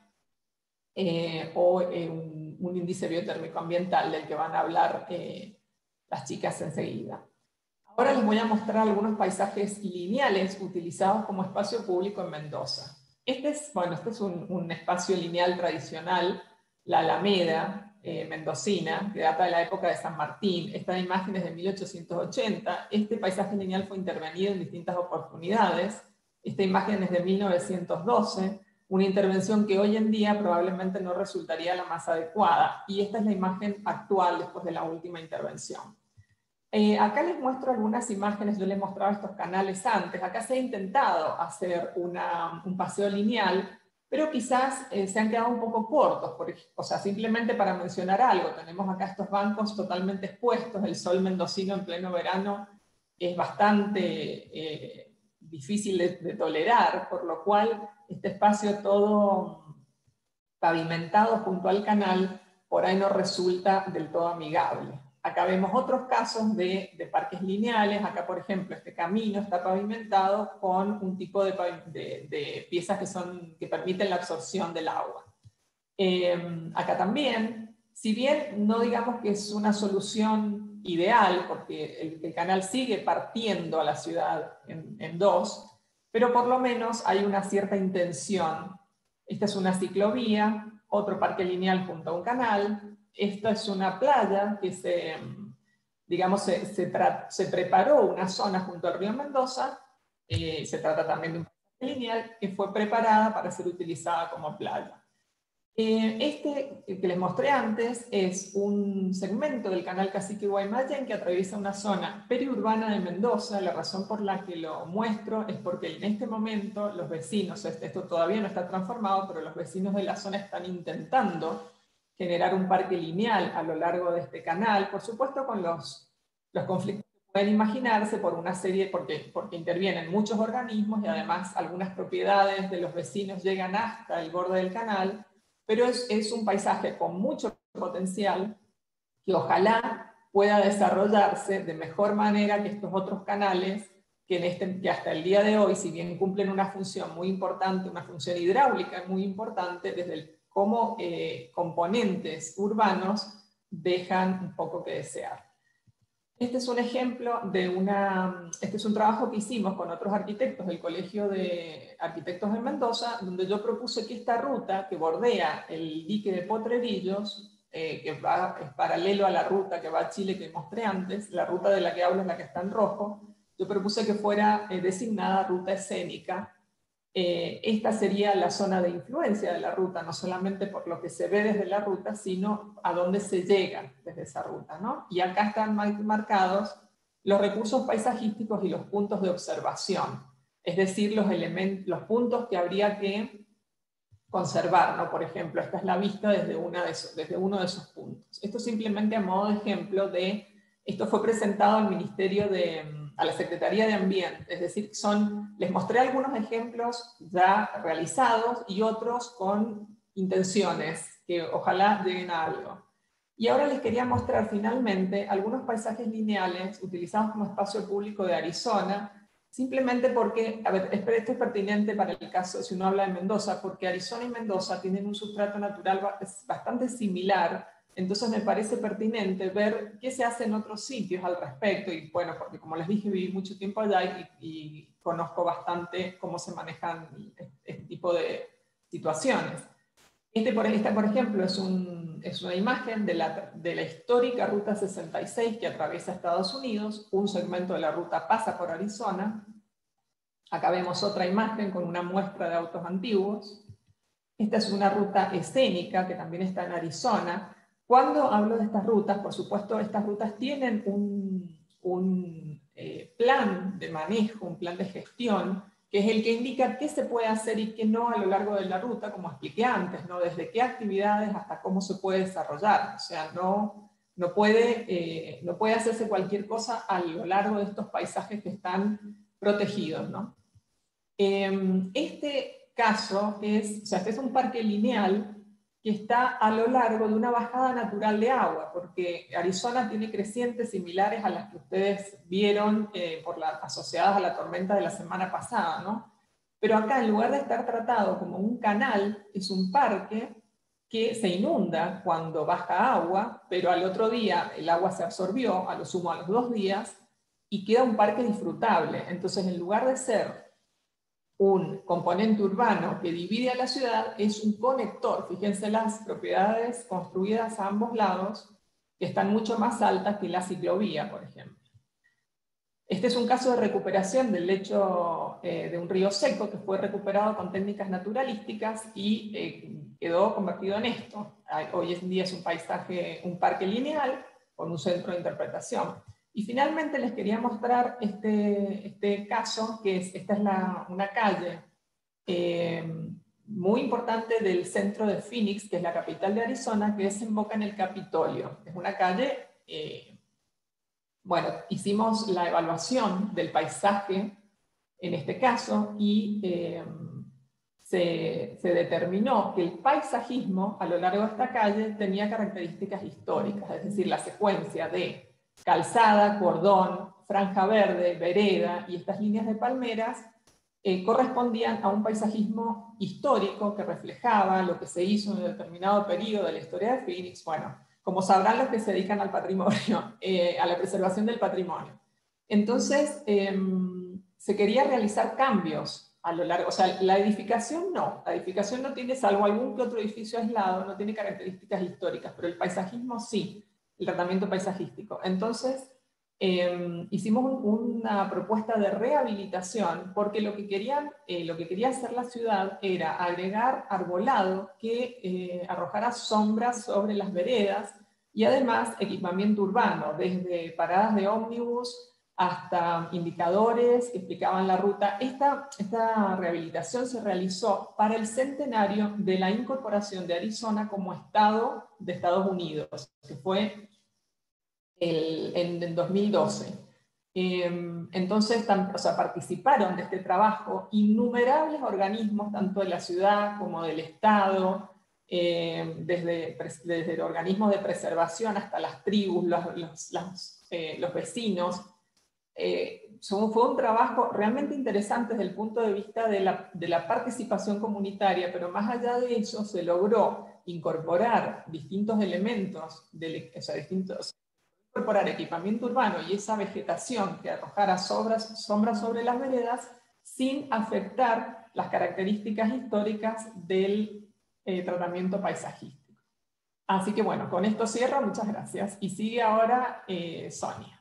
C: un índice biotérmico ambiental del que van a hablar las chicas enseguida. Ahora les voy a mostrar algunos paisajes lineales utilizados como espacio público en Mendoza. Este es un espacio lineal tradicional, la Alameda mendocina, que data de la época de San Martín. Esta imagen es de 1880. Este paisaje lineal fue intervenido en distintas oportunidades. Esta imagen es de 1912, una intervención que hoy en día probablemente no resultaría la más adecuada. Y esta es la imagen actual después de la última intervención. Acá les muestro algunas imágenes, yo les mostraba estos canales antes. Acá se ha intentado hacer un paseo lineal, pero quizás se han quedado un poco cortos. O sea, simplemente para mencionar algo, tenemos acá estos bancos totalmente expuestos, el sol mendocino en pleno verano es bastante difícil de tolerar, por lo cual este espacio todo pavimentado junto al canal por ahí no resulta del todo amigable. Acá vemos otros casos de parques lineales. Acá, por ejemplo, este camino está pavimentado con un tipo de piezas que permiten la absorción del agua. Acá también, si bien no digamos que es una solución ideal, porque el canal sigue partiendo a la ciudad en dos, pero por lo menos hay una cierta intención. Esta es una ciclovía, otro parque lineal junto a un canal. Esta es una playa que se preparó una zona junto al río Mendoza. Se trata también de un parque lineal que fue preparada para ser utilizada como playa. Este que les mostré antes es un segmento del canal Cacique Guaymallén que atraviesa una zona periurbana de Mendoza. La razón por la que lo muestro es porque en este momento los vecinos, esto todavía no está transformado, pero los vecinos de la zona están intentando generar un parque lineal a lo largo de este canal, por supuesto con los conflictos que pueden imaginarse por una serie, porque intervienen muchos organismos y además algunas propiedades de los vecinos llegan hasta el borde del canal, pero es un paisaje con mucho potencial que ojalá pueda desarrollarse de mejor manera que estos otros canales que hasta el día de hoy, si bien cumplen una función muy importante, una función hidráulica muy importante, desde cómo componentes urbanos dejan un poco que desear. Este es un ejemplo de este es un trabajo que hicimos con otros arquitectos del Colegio de Arquitectos de Mendoza, donde yo propuse que esta ruta que bordea el dique de Potrerillos, que es paralelo a la ruta que va a Chile que mostré antes, la ruta de la que hablo es la que está en rojo, yo propuse que fuera designada ruta escénica. Esta sería la zona de influencia de la ruta, no solamente por lo que se ve desde la ruta, sino a dónde se llega desde esa ruta, ¿no? Y acá están marcados los recursos paisajísticos y los puntos de observación, es decir, los puntos que habría que conservar, ¿no? Por ejemplo, esta es la vista desde uno de esos puntos. Esto simplemente a modo de ejemplo esto fue presentado al a la Secretaría de Ambiente, es decir, les mostré algunos ejemplos ya realizados y otros con intenciones que ojalá lleguen a algo. Y ahora les quería mostrar finalmente algunos paisajes lineales utilizados como espacio público de Arizona, simplemente porque, a ver, esto es pertinente para el caso, si uno habla de Mendoza, porque Arizona y Mendoza tienen un sustrato natural bastante similar. Entonces me parece pertinente ver qué se hace en otros sitios al respecto, y bueno, porque como les dije, viví mucho tiempo allá y conozco bastante cómo se manejan este tipo de situaciones. Esta, por ejemplo, es una imagen de la histórica Ruta 66 que atraviesa Estados Unidos. Un segmento de la ruta pasa por Arizona. Acá vemos otra imagen con una muestra de autos antiguos. Esta es una ruta escénica que también está en Arizona. Cuando hablo de estas rutas, por supuesto, estas rutas tienen un plan de manejo, un plan de gestión, que es el que indica qué se puede hacer y qué no a lo largo de la ruta, como expliqué antes, ¿no? Desde qué actividades hasta cómo se puede desarrollar. O sea, no puede hacerse cualquier cosa a lo largo de estos paisajes que están protegidos, ¿no? Este caso este es un parque lineal que está a lo largo de una bajada natural de agua, porque Arizona tiene crecientes similares a las que ustedes vieron asociadas a la tormenta de la semana pasada, ¿no? Pero acá, en lugar de estar tratado como un canal, es un parque que se inunda cuando baja agua, pero al otro día el agua se absorbió, a lo sumo a los 2 días, y queda un parque disfrutable. Entonces, en lugar de ser un componente urbano que divide a la ciudad, es un conector. Fíjense las propiedades construidas a ambos lados, que están mucho más altas que la ciclovía, por ejemplo. Este es un caso de recuperación del lecho de un río seco que fue recuperado con técnicas naturalísticas y quedó convertido en esto. Hoy en día es un parque lineal con un centro de interpretación. Y finalmente les quería mostrar este caso, esta es una calle muy importante del centro de Phoenix, que es la capital de Arizona, que desemboca en el Capitolio. Es una calle, bueno, hicimos la evaluación del paisaje en este caso y se determinó que el paisajismo a lo largo de esta calle tenía características históricas, es decir, la secuencia de calzada, cordón, franja verde, vereda y estas líneas de palmeras correspondían a un paisajismo histórico que reflejaba lo que se hizo en un determinado periodo de la historia de Phoenix. Bueno, como sabrán los que se dedican al patrimonio, a la preservación del patrimonio. Entonces, se quería realizar cambios a lo largo, o sea, la edificación no tiene, salvo algún que otro edificio aislado, no tiene características históricas, pero el paisajismo sí, el tratamiento paisajístico. Entonces, hicimos una propuesta de rehabilitación porque lo que quería hacer la ciudad era agregar arbolado que arrojara sombras sobre las veredas y además equipamiento urbano, desde paradas de ómnibus hasta indicadores que explicaban la ruta. Esta rehabilitación se realizó para el centenario de la incorporación de Arizona como estado de Estados Unidos, que fue en 2012. Entonces, participaron de este trabajo innumerables organismos, tanto de la ciudad como del Estado, desde organismos de preservación hasta las tribus, los vecinos. fue un trabajo realmente interesante desde el punto de vista de la participación comunitaria, pero más allá de eso se logró incorporar distintos elementos, incorporar equipamiento urbano y esa vegetación que arrojara sombras sobre las veredas sin afectar las características históricas del tratamiento paisajístico. Así que bueno, con esto cierro, muchas gracias. Y sigue ahora Sonia.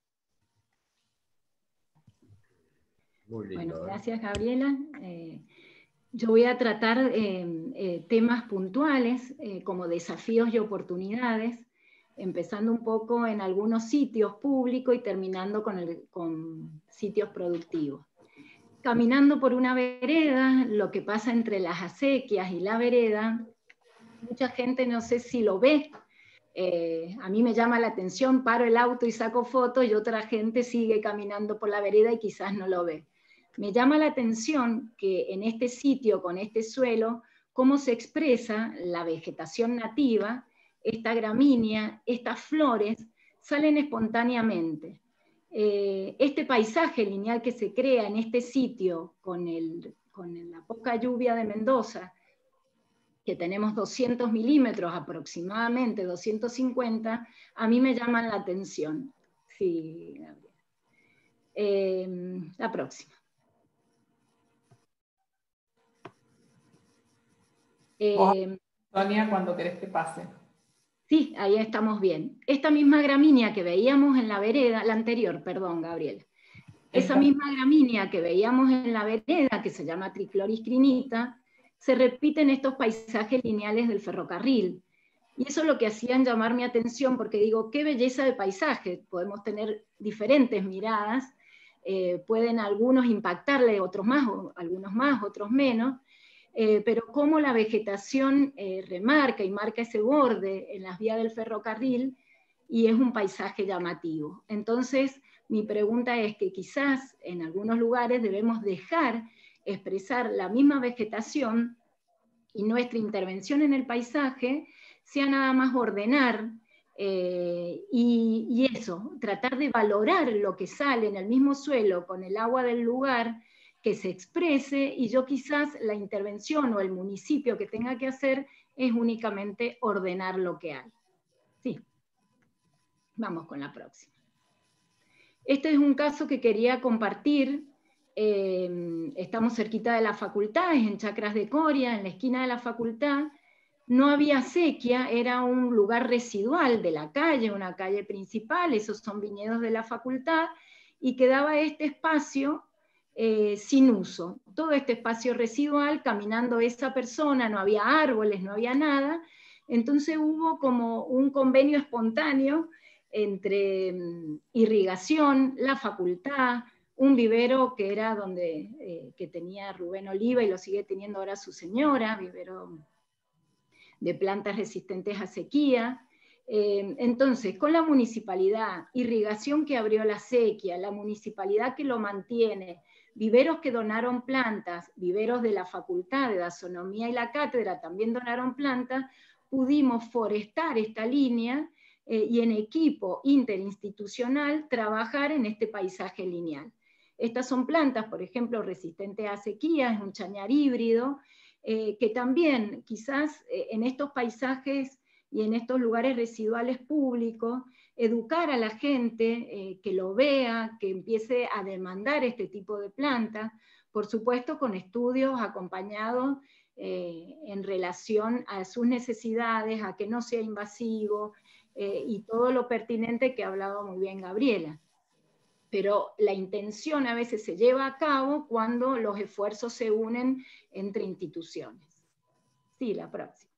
I: Muy lindo,
F: bueno, gracias Gabriela. Yo voy a tratar temas puntuales como desafíos y oportunidades, empezando un poco en algunos sitios públicos y terminando con sitios productivos. Caminando por una vereda, lo que pasa entre las acequias y la vereda, mucha gente no sé si lo ve. A mí me llama la atención, paro el auto y saco fotos y otra gente sigue caminando por la vereda y quizás no lo ve. Me llama la atención que en este sitio, con este suelo, cómo se expresa la vegetación nativa, esta gramínea, estas flores, salen espontáneamente. Este paisaje lineal que se crea en este sitio con la poca lluvia de Mendoza, que tenemos 200 milímetros aproximadamente, 250, a mí me llaman la atención. Sí, Gabriel. La próxima.
C: Sonia, cuando querés que pase.
F: Sí, ahí estamos bien. Esta misma gramínea que veíamos en la vereda, la anterior, perdón, Gabriel. Esa misma gramínea que veíamos en la vereda, que se llama tricloriscrinita, se repite en estos paisajes lineales del ferrocarril. Y eso es lo que hacían llamar mi atención, porque digo, qué belleza de paisaje. Podemos tener diferentes miradas, pueden algunos impactarle, otros más, algunos más, otros menos, pero cómo la vegetación remarca y marca ese borde en las vías del ferrocarril, y es un paisaje llamativo. Entonces, mi pregunta es que quizás en algunos lugares debemos dejar expresar la misma vegetación y nuestra intervención en el paisaje sea nada más ordenar y eso, tratar de valorar lo que sale en el mismo suelo con el agua del lugar, que se exprese, y yo quizás la intervención o el municipio que tenga que hacer es únicamente ordenar lo que hay. Sí. Vamos con la próxima. Este es un caso que quería compartir. Estamos cerquita de la facultad, es en Chacras de Coria, en la esquina de la facultad. No había acequia, era un lugar residual de la calle, una calle principal, esos son viñedos de la facultad, y quedaba este espacio sin uso. Todo este espacio residual, caminando esa persona, no había árboles, no había nada, entonces hubo como un convenio espontáneo entre irrigación, la facultad, un vivero que era donde que tenía Rubén Oliva y lo sigue teniendo ahora su señora, vivero de plantas resistentes a sequía. Entonces, con la municipalidad, irrigación que abrió la sequía, la municipalidad que lo mantiene, viveros que donaron plantas, viveros de la facultad de Dasonomía y la cátedra también donaron plantas, pudimos forestar esta línea y en equipo interinstitucional trabajar en este paisaje lineal. Estas son plantas, por ejemplo, resistentes a sequía, es un chañar híbrido, que también quizás en estos paisajes y en estos lugares residuales públicos, educar a la gente que lo vea, que empiece a demandar este tipo de plantas, por supuesto con estudios acompañados en relación a sus necesidades, a que no sea invasivo, y todo lo pertinente que ha hablado muy bien Gabriela. Pero la intención a veces se lleva a cabo cuando los esfuerzos se unen entre instituciones. Sí, la próxima.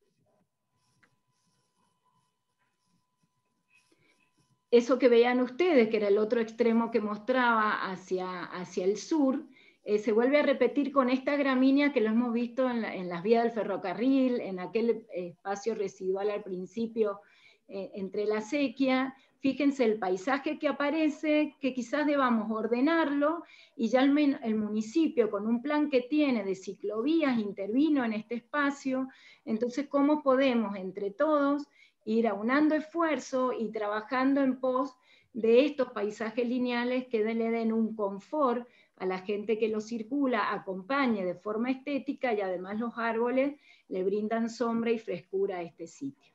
F: Eso que veían ustedes, que era el otro extremo que mostraba hacia el sur, se vuelve a repetir con esta gramínea que lo hemos visto en las vías del ferrocarril, en aquel espacio residual al principio entre la acequia. Fíjense el paisaje que aparece, que quizás debamos ordenarlo, y ya el municipio con un plan que tiene de ciclovías intervino en este espacio. Entonces, ¿cómo podemos entre todos ir aunando esfuerzo y trabajando en pos de estos paisajes lineales que le den un confort a la gente que los circula, acompañe de forma estética y además los árboles le brindan sombra y frescura a este sitio.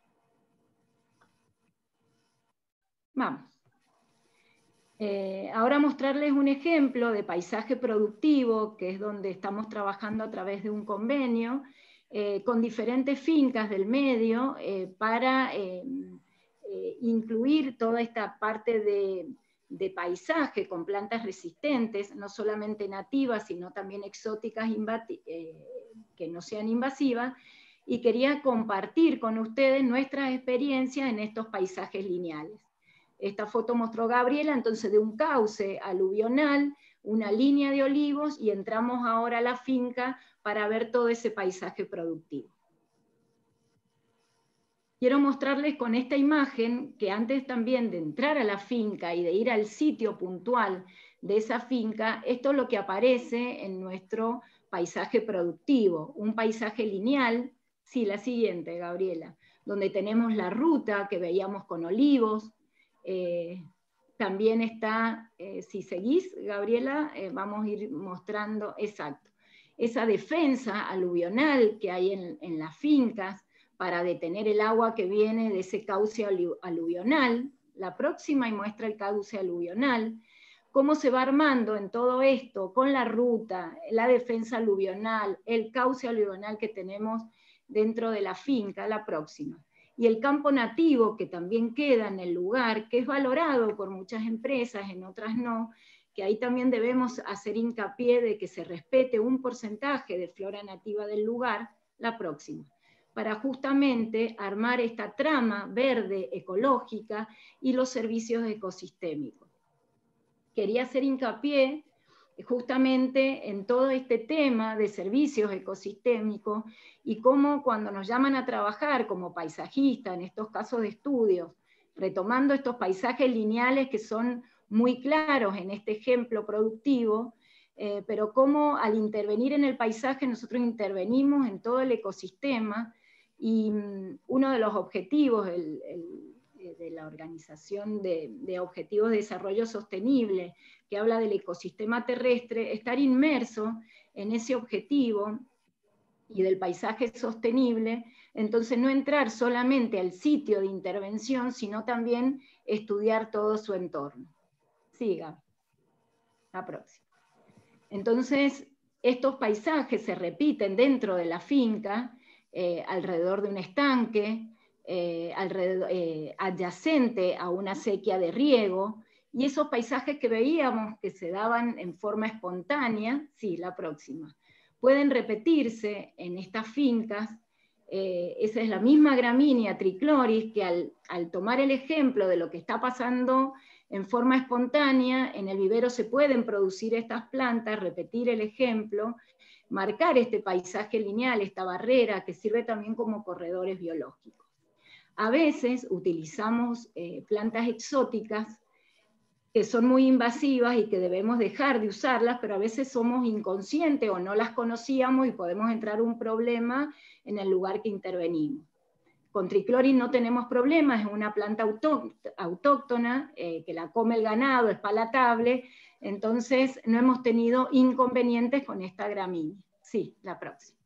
F: Vamos. Ahora mostrarles un ejemplo de paisaje productivo, que es donde estamos trabajando a través de un convenio, con diferentes fincas del medio, para incluir toda esta parte de paisaje con plantas resistentes, no solamente nativas, sino también exóticas, que no sean invasivas, y quería compartir con ustedes nuestras experiencias en estos paisajes lineales. Esta foto mostró Gabriela, entonces de un cauce aluvional, una línea de olivos, y entramos ahora a la finca para ver todo ese paisaje productivo. Quiero mostrarles con esta imagen que antes también de entrar a la finca y de ir al sitio puntual de esa finca, esto es lo que aparece en nuestro paisaje productivo, un paisaje lineal, sí, la siguiente, Gabriela, donde tenemos la ruta que veíamos con olivos. También está, si seguís, Gabriela, vamos a ir mostrando, exacto, esa defensa aluvional que hay en las fincas para detener el agua que viene de ese cauce aluvional. La próxima y muestra el cauce aluvional, cómo se va armando en todo esto con la ruta, la defensa aluvional, el cauce aluvional que tenemos dentro de la finca, la próxima. Y el campo nativo que también queda en el lugar, que es valorado por muchas empresas, en otras no, que ahí también debemos hacer hincapié de que se respete un porcentaje de flora nativa del lugar, la próxima, para justamente armar esta trama verde ecológica y los servicios ecosistémicos. Quería hacer hincapié justamente en todo este tema de servicios ecosistémicos y cómo cuando nos llaman a trabajar como paisajistas en estos casos de estudios, retomando estos paisajes lineales que son muy claros en este ejemplo productivo, pero cómo al intervenir en el paisaje nosotros intervenimos en todo el ecosistema, y uno de los objetivos de la Organización de Objetivos de Desarrollo Sostenible, que habla del ecosistema terrestre, estar inmerso en ese objetivo y del paisaje sostenible, entonces no entrar solamente al sitio de intervención, sino también estudiar todo su entorno. Siga, la próxima. Entonces, estos paisajes se repiten dentro de la finca, alrededor de un estanque, adyacente a una acequia de riego, y esos paisajes que veíamos que se daban en forma espontánea, sí, la próxima, pueden repetirse en estas fincas. Esa es la misma gramínea Trichloris que al tomar el ejemplo de lo que está pasando en forma espontánea, en el vivero se pueden producir estas plantas, repetir el ejemplo, marcar este paisaje lineal, esta barrera que sirve también como corredores biológicos. A veces utilizamos plantas exóticas que son muy invasivas y que debemos dejar de usarlas, pero a veces somos inconscientes o no las conocíamos y podemos entrar un problema en el lugar que intervenimos. Con Trichloris no tenemos problemas, es una planta autóctona, que la come el ganado, es palatable, entonces no hemos tenido inconvenientes con esta gramínea. Sí, la próxima.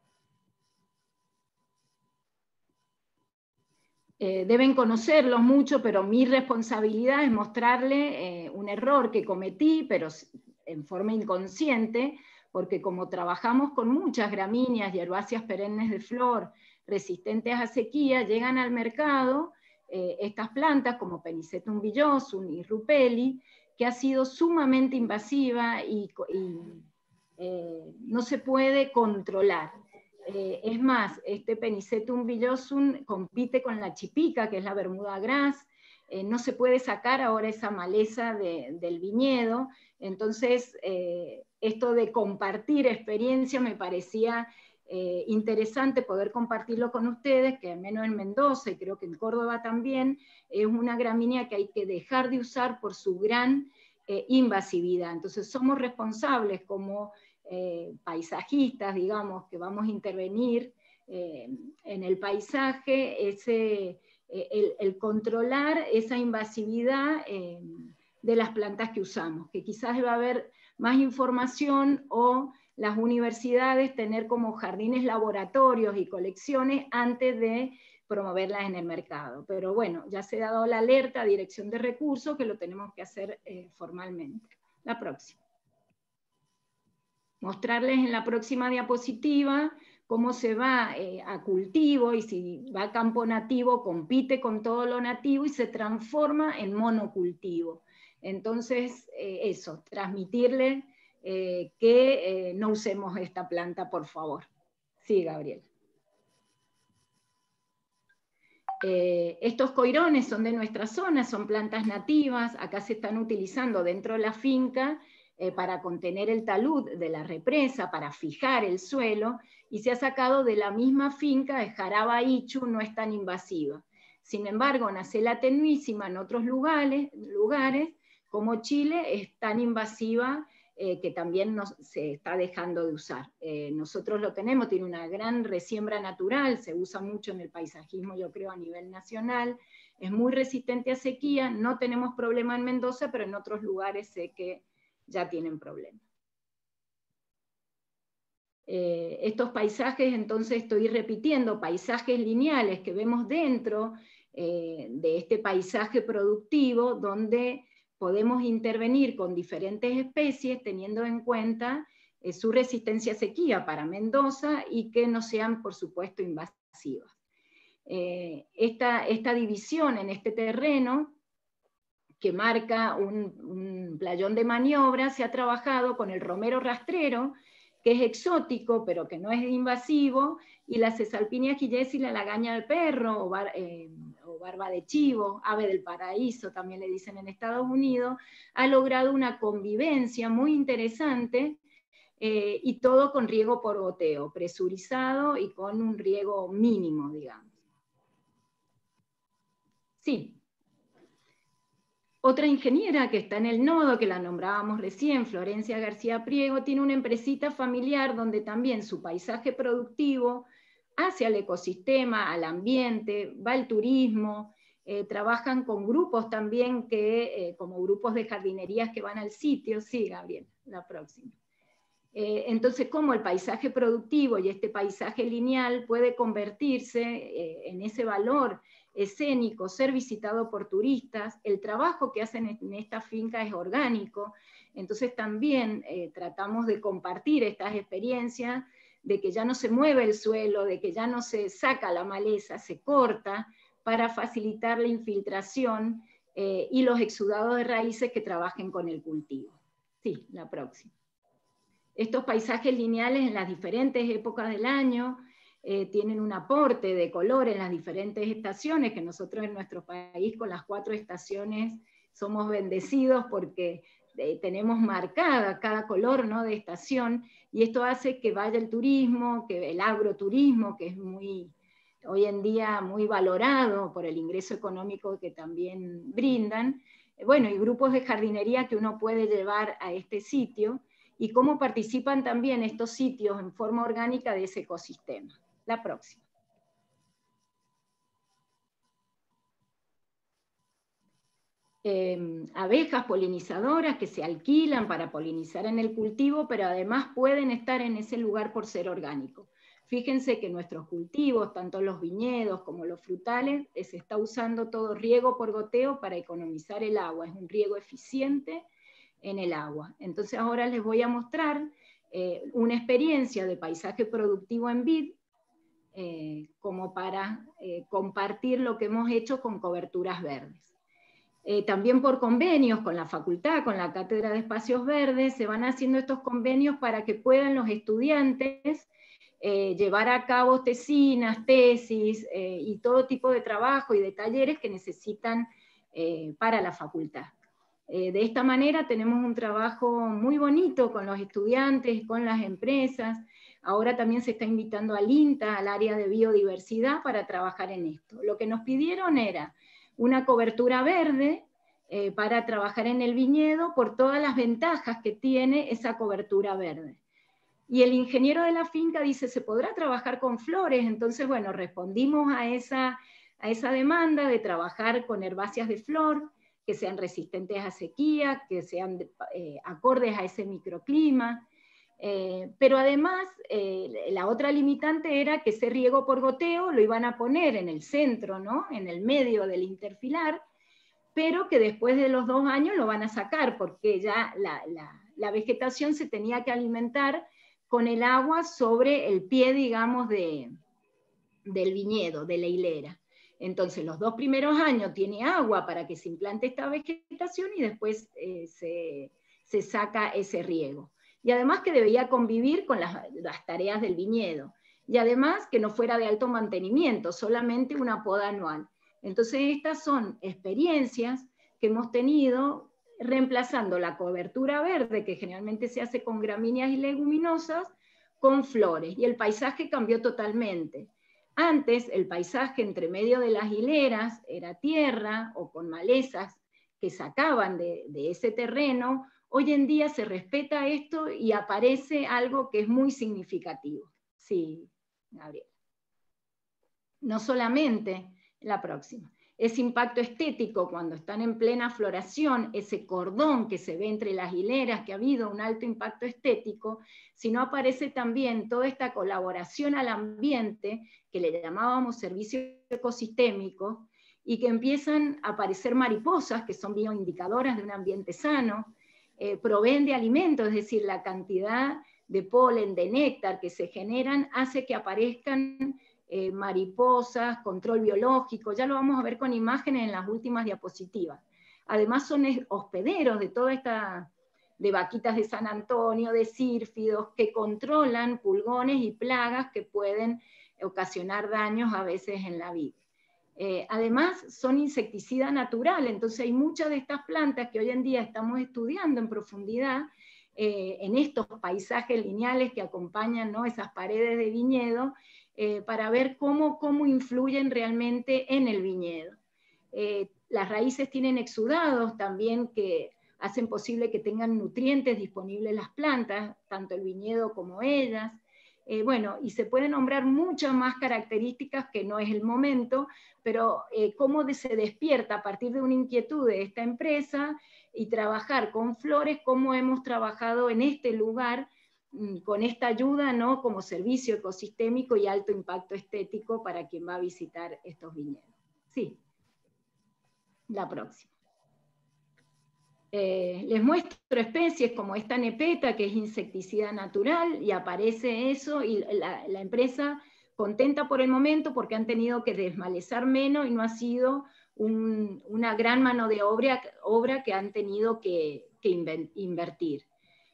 F: Deben conocerlos mucho, pero mi responsabilidad es mostrarle un error que cometí, pero en forma inconsciente, porque como trabajamos con muchas gramíneas y herbáceas perennes de flor resistentes a sequía, llegan al mercado estas plantas como Penicetum villosum y Rupelli, que ha sido sumamente invasiva y no se puede controlar. Es más, este Penicetum villosum compite con la chipica, que es la Bermuda grass, no se puede sacar ahora esa maleza del viñedo, entonces esto de compartir experiencia me parecía interesante poder compartirlo con ustedes, que al menos en Mendoza y creo que en Córdoba también, es una gramínea que hay que dejar de usar por su gran invasividad. Entonces somos responsables como paisajistas, digamos, que vamos a intervenir en el paisaje, el controlar esa invasividad de las plantas que usamos, que quizás va a haber más información o las universidades tener como jardines laboratorios y colecciones antes de promoverlas en el mercado. Pero bueno, ya se ha dado la alerta a Dirección de Recursos que lo tenemos que hacer formalmente. La próxima. Mostrarles en la próxima diapositiva cómo se va a cultivo, y si va a campo nativo, compite con todo lo nativo y se transforma en monocultivo. Entonces, eso, transmitirle que no usemos esta planta, por favor. Sí, Gabriel. Estos coirones son de nuestra zona, son plantas nativas, acá se están utilizando dentro de la finca para contener el talud de la represa, para fijar el suelo, y se ha sacado de la misma finca de Jaraba Ichu, no es tan invasiva. Sin embargo, Nacella tenuísima en otros lugares, como Chile, es tan invasiva que también se está dejando de usar. Nosotros lo tenemos, tiene una gran resiembra natural, se usa mucho en el paisajismo, yo creo, a nivel nacional, es muy resistente a sequía, no tenemos problema en Mendoza, pero en otros lugares sé que ya tienen problemas. Estos paisajes, entonces estoy repitiendo, paisajes lineales que vemos dentro de este paisaje productivo, donde podemos intervenir con diferentes especies teniendo en cuenta su resistencia a sequía para Mendoza y que no sean, por supuesto, invasivas. Esta división en este terreno que marca un playón de maniobra se ha trabajado con el romero rastrero, que es exótico pero que no es invasivo, y la Cesalpinia quillesi, la lagaña del perro, o barba de chivo, ave del paraíso, también le dicen en Estados Unidos, ha logrado una convivencia muy interesante, y todo con riego por goteo, presurizado y con un riego mínimo, digamos. Sí. Otra ingeniera que está en el nodo, que la nombrábamos recién, Florencia García Priego, tiene una empresita familiar donde también su paisaje productivo hacia el ecosistema, al ambiente, va el turismo, trabajan con grupos también, como grupos de jardinerías que van al sitio. Sí, Gabriel, la próxima. Entonces, cómo el paisaje productivo y este paisaje lineal puede convertirse en ese valor escénico, ser visitado por turistas. El trabajo que hacen en esta finca es orgánico, entonces también tratamos de compartir estas experiencias, de que ya no se mueve el suelo, de que ya no se saca la maleza, se corta, para facilitar la infiltración y los exudados de raíces que trabajen con el cultivo. Sí, la próxima. Estos paisajes lineales en las diferentes épocas del año tienen un aporte de color en las diferentes estaciones, que nosotros en nuestro país con las 4 estaciones somos bendecidos porque tenemos marcada cada color, ¿no?, de estación, y esto hace que vaya el turismo, que el agroturismo, que es hoy en día muy valorado por el ingreso económico que también brindan, bueno, y grupos de jardinería que uno puede llevar a este sitio, y cómo participan también estos sitios en forma orgánica de ese ecosistema. La próxima. Abejas polinizadoras que se alquilan para polinizar en el cultivo, pero además pueden estar en ese lugar por ser orgánico. Fíjense que nuestros cultivos, tanto los viñedos como los frutales, se está usando todo riego por goteo para economizar el agua. Es un riego eficiente en el agua. Entonces ahora les voy a mostrar una experiencia de paisaje productivo en vid, como para compartir lo que hemos hecho con coberturas verdes. También por convenios con la facultad, con la Cátedra de Espacios Verdes, se van haciendo estos convenios para que puedan los estudiantes llevar a cabo tesinas, tesis y todo tipo de trabajo y de talleres que necesitan para la facultad. De esta manera tenemos un trabajo muy bonito con los estudiantes, con las empresas. Ahora también se está invitando al INTA, al área de biodiversidad, para trabajar en esto. Lo que nos pidieron era una cobertura verde para trabajar en el viñedo por todas las ventajas que tiene esa cobertura verde. Y el ingeniero de la finca dice, ¿se podrá trabajar con flores? Entonces, bueno, respondimos a esa demanda de trabajar con herbáceas de flor, que sean resistentes a sequía, que sean acordes a ese microclima. Pero además, la otra limitante era que ese riego por goteo lo iban a poner en el centro, ¿no? En el medio del interfilar, pero que después de los 2 años lo van a sacar, porque ya la vegetación se tenía que alimentar con el agua sobre el pie, digamos, del viñedo, de la hilera. Entonces, los 2 primeros años tiene agua para que se implante esta vegetación y después se saca ese riego. Y además que debía convivir con las tareas del viñedo. Y además que no fuera de alto mantenimiento, solamente una poda anual. Entonces, estas son experiencias que hemos tenido reemplazando la cobertura verde, que generalmente se hace con gramíneas y leguminosas, con flores. Y el paisaje cambió totalmente. Antes, el paisaje entre medio de las hileras era tierra o con malezas que sacaban de ese terreno. Hoy en día se respeta esto y aparece algo que es muy significativo. Sí, Gabriel. No solamente la próxima. Ese impacto estético cuando están en plena floración, ese cordón que se ve entre las hileras, que ha habido un alto impacto estético, sino aparece también toda esta colaboración al ambiente, que le llamábamos servicio ecosistémico, y que empiezan a aparecer mariposas, que son bioindicadoras de un ambiente sano, proveen de alimentos, es decir, la cantidad de polen, de néctar que se generan, hace que aparezcan mariposas, control biológico, ya lo vamos a ver con imágenes en las últimas diapositivas. Además son hospederos de toda esta, de vaquitas de San Antonio, de círfidos, que controlan pulgones y plagas que pueden ocasionar daños a veces en la vid. Además son insecticida natural, entonces hay muchas de estas plantas que hoy en día estamos estudiando en profundidad en estos paisajes lineales que acompañan, ¿no?, esas paredes de viñedo, para ver cómo influyen realmente en el viñedo. Las raíces tienen exudados también que hacen posible que tengan nutrientes disponibles las plantas, tanto el viñedo como ellas. Bueno, y se pueden nombrar muchas más características que no es el momento, pero cómo se despierta a partir de una inquietud de esta empresa y trabajar con flores, cómo hemos trabajado en este lugar con esta ayuda, ¿no?, como servicio ecosistémico y alto impacto estético para quien va a visitar estos viñedos. Sí, la próxima. Les muestro especies como esta nepeta, que es insecticida natural, y aparece eso, y la empresa contenta por el momento porque han tenido que desmalezar menos y no ha sido una gran mano de obra que han tenido que invertir.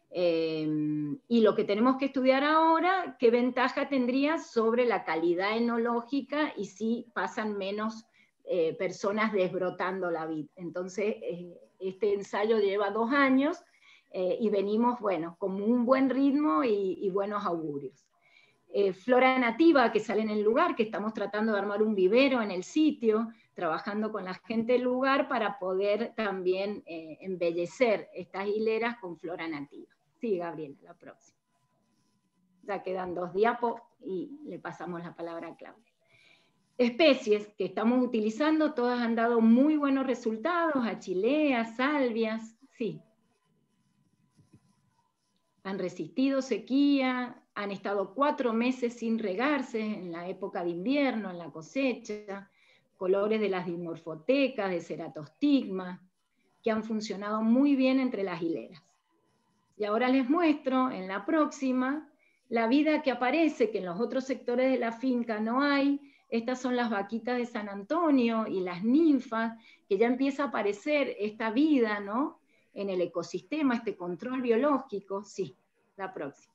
F: Y lo que tenemos que estudiar ahora, qué ventaja tendría sobre la calidad enológica y si pasan menos personas desbrotando la vid. Entonces, este ensayo lleva 2 años y venimos, bueno, con un buen ritmo y buenos augurios. Flora nativa que sale en el lugar, que estamos tratando de armar un vivero en el sitio, trabajando con la gente del lugar para poder también embellecer estas hileras con flora nativa. Sí, Gabriela, la próxima. Ya quedan 2 diapos y le pasamos la palabra a Claudia. Especies que estamos utilizando, todas han dado muy buenos resultados, achileas, salvias, sí. Han resistido sequía, han estado 4 meses sin regarse en la época de invierno, en la cosecha, colores de las dimorfotecas, de ceratostigma, que han funcionado muy bien entre las hileras. Y ahora les muestro en la próxima la vida que aparece, que en los otros sectores de la finca no hay. Estas son las vaquitas de San Antonio y las ninfas, que ya empieza a aparecer esta vida, ¿no?, en el ecosistema, este control biológico. Sí, la próxima.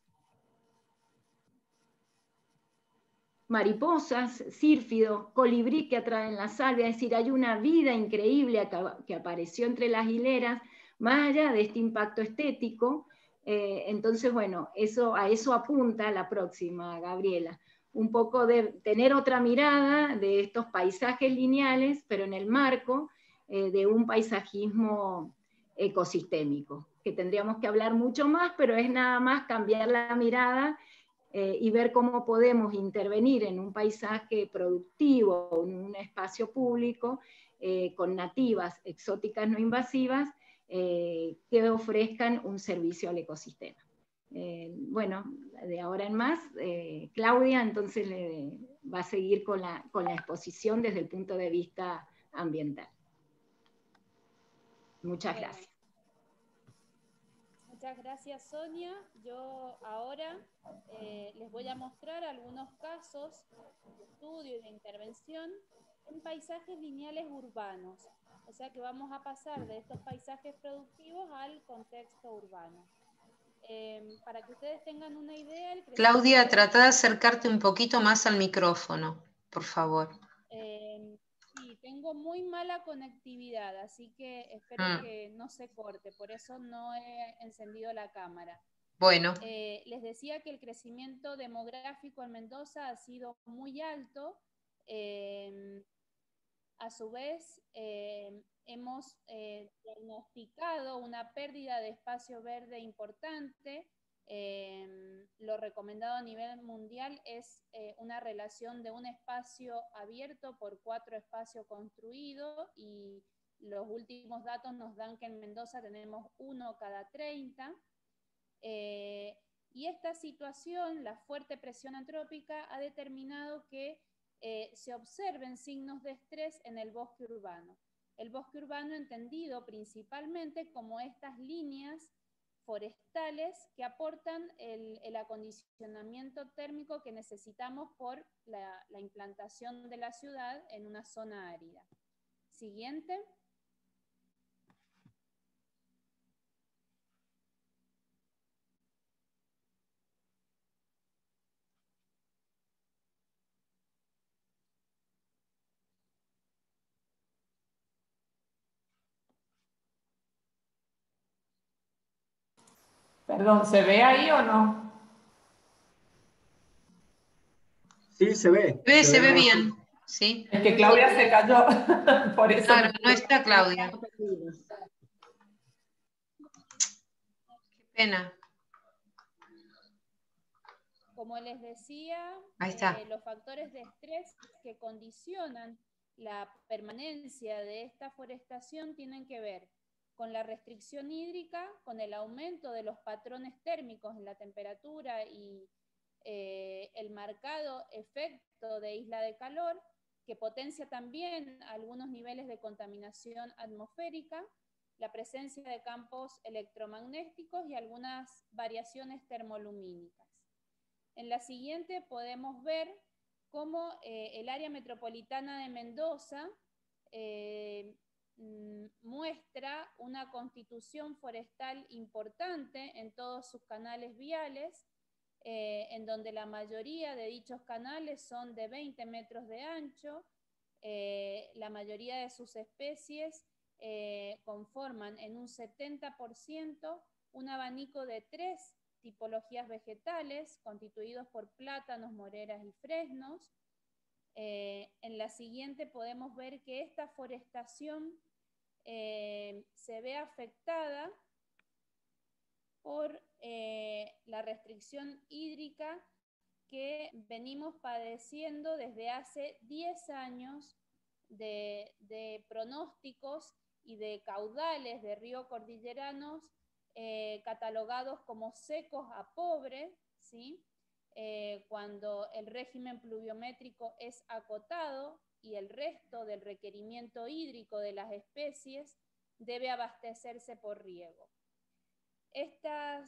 F: Mariposas, círfidos, colibrí que atraen la salvia, es decir, hay una vida increíble que apareció entre las hileras, más allá de este impacto estético. Entonces, bueno, a eso apunta la próxima, Gabriela. Un poco de tener otra mirada de estos paisajes lineales, pero en el marco de un paisajismo ecosistémico, que tendríamos que hablar mucho más, pero es nada más cambiar la mirada y ver cómo podemos intervenir en un paisaje productivo, en un espacio público, con nativas exóticas no invasivas, que ofrezcan un servicio al ecosistema. Bueno, de ahora en más, Claudia entonces va a seguir con la exposición desde el punto de vista ambiental. Muchas gracias.
D: Muchas gracias, Sonia. Yo ahora les voy a mostrar algunos casos de estudio y de intervención en paisajes lineales urbanos. O sea que vamos a pasar de estos paisajes productivos al contexto urbano. Para que ustedes tengan una idea...
A: Claudia, trata de acercarte un poquito más al micrófono, por favor.
D: Sí, tengo muy mala conectividad, así que espero que no se corte, por eso no he encendido la cámara.
A: Bueno.
D: Les decía que el crecimiento demográfico en Mendoza ha sido muy alto. A su vez, hemos diagnosticado una pérdida de espacio verde importante. Lo recomendado a nivel mundial es una relación de un espacio abierto por 4 espacios construidos, y los últimos datos nos dan que en Mendoza tenemos 1 cada 30. Y esta situación, la fuerte presión antrópica, ha determinado que se observen signos de estrés en el bosque urbano. El bosque urbano entendido principalmente como estas líneas forestales que aportan el acondicionamiento térmico que necesitamos por la implantación de la ciudad en una zona árida. Siguiente.
C: Perdón, ¿se ve ahí o no?
I: Sí, se ve.
A: Se ve bien, sí.
C: Es que Claudia se cayó, por eso.
A: Claro, no está Claudia. Qué pena.
D: Como les decía, los factores de estrés que condicionan la permanencia de esta forestación tienen que ver con la restricción hídrica, con el aumento de los patrones térmicos en la temperatura y el marcado efecto de isla de calor, que potencia también algunos niveles de contaminación atmosférica, la presencia de campos electromagnéticos y algunas variaciones termolumínicas. En la siguiente podemos ver cómo el área metropolitana de Mendoza muestra una constitución forestal importante en todos sus canales viales, en donde la mayoría de dichos canales son de 20 metros de ancho. La mayoría de sus especies conforman en un 70% un abanico de 3 tipologías vegetales constituidos por plátanos, moreras y fresnos. En la siguiente podemos ver que esta forestación se ve afectada por la restricción hídrica que venimos padeciendo desde hace 10 años de pronósticos y de caudales de río cordilleranos catalogados como secos a pobres, ¿sí? Cuando el régimen pluviométrico es acotado y el resto del requerimiento hídrico de las especies debe abastecerse por riego. Esta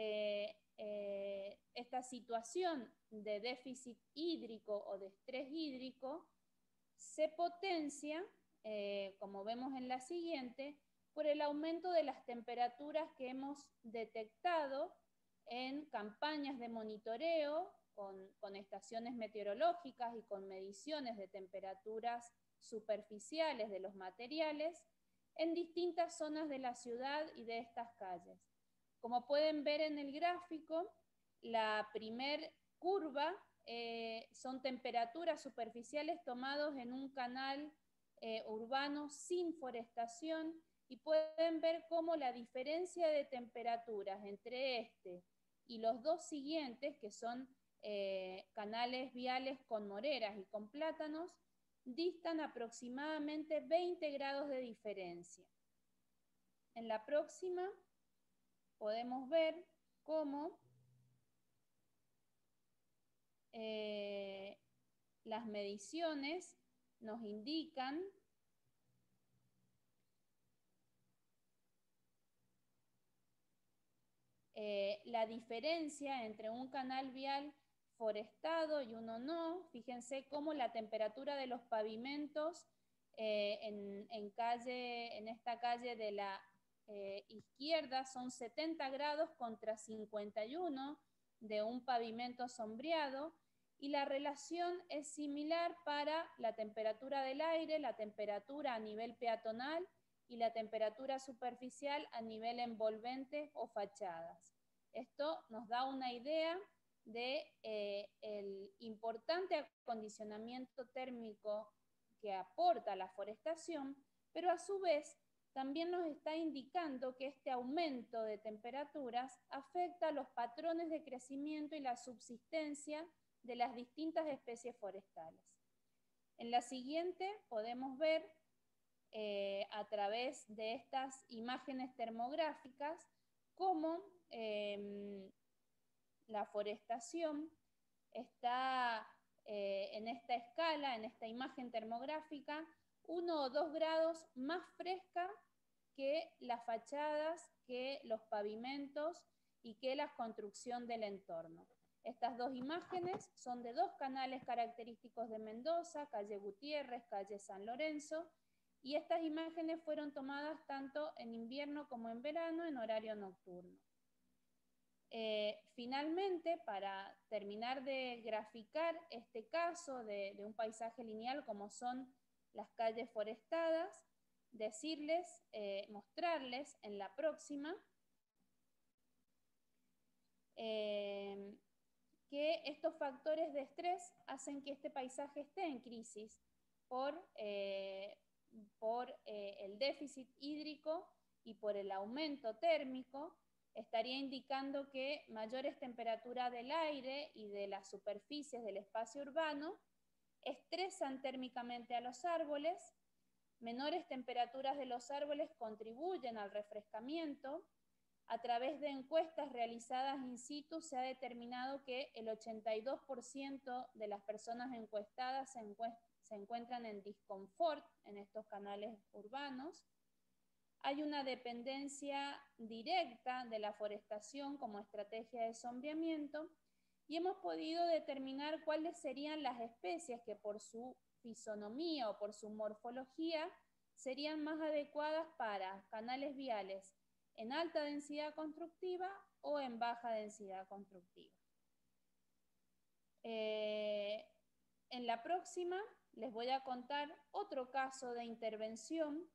D: situación de déficit hídrico o de estrés hídrico se potencia, como vemos en la siguiente, por el aumento de las temperaturas que hemos detectado en campañas de monitoreo con estaciones meteorológicas y con mediciones de temperaturas superficiales de los materiales en distintas zonas de la ciudad y de estas calles. Como pueden ver en el gráfico, la primer curva son temperaturas superficiales tomados en un canal urbano sin forestación, y pueden ver cómo la diferencia de temperaturas entre este y los dos siguientes, que son canales viales con moreras y con plátanos distan aproximadamente 20 grados de diferencia. En la próxima podemos ver cómo las mediciones nos indican la diferencia entre un canal vial forestado y uno no. Fíjense cómo la temperatura de los pavimentos en esta calle de la izquierda son 70 grados contra 51 de un pavimento sombreado, y la relación es similar para la temperatura del aire, la temperatura a nivel peatonal y la temperatura superficial a nivel envolvente o fachadas. Esto nos da una idea de el importante acondicionamiento térmico que aporta la forestación, pero a su vez también nos está indicando que este aumento de temperaturas afecta los patrones de crecimiento y la subsistencia de las distintas especies forestales. En la siguiente podemos ver a través de estas imágenes termográficas cómo la forestación está en esta escala, en esta imagen termográfica, 1 o 2 grados más fresca que las fachadas, que los pavimentos y que la construcción del entorno. Estas dos imágenes son de dos canales característicos de Mendoza, calle Gutiérrez, calle San Lorenzo, y estas imágenes fueron tomadas tanto en invierno como en verano en horario nocturno. Finalmente, para terminar de graficar este caso de un paisaje lineal como son las calles forestadas, decirles, mostrarles en la próxima que estos factores de estrés hacen que este paisaje esté en crisis por el déficit hídrico y por el aumento térmico. Estaría indicando que mayores temperaturas del aire y de las superficies del espacio urbano estresan térmicamente a los árboles, menores temperaturas de los árboles contribuyen al refrescamiento. A través de encuestas realizadas in situ se ha determinado que el 82% de las personas encuestadas se encuentran en disconfort en estos canales urbanos. Hay una dependencia directa de la forestación como estrategia de sombreamiento, y hemos podido determinar cuáles serían las especies que por su fisonomía o por su morfología serían más adecuadas para canales viales en alta densidad constructiva o en baja densidad constructiva. En la próxima les voy a contar otro caso de intervención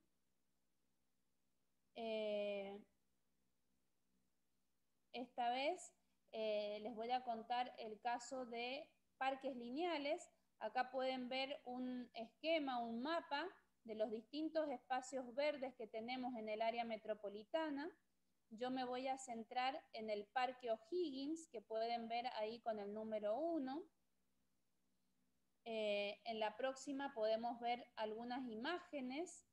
D: esta vez les voy a contar el caso de parques lineales. Acá pueden ver un esquema, un mapa de los distintos espacios verdes que tenemos en el área metropolitana. Yo me voy a centrar en el Parque O'Higgins, que pueden ver ahí con el número 1. En la próxima podemos ver algunas imágenes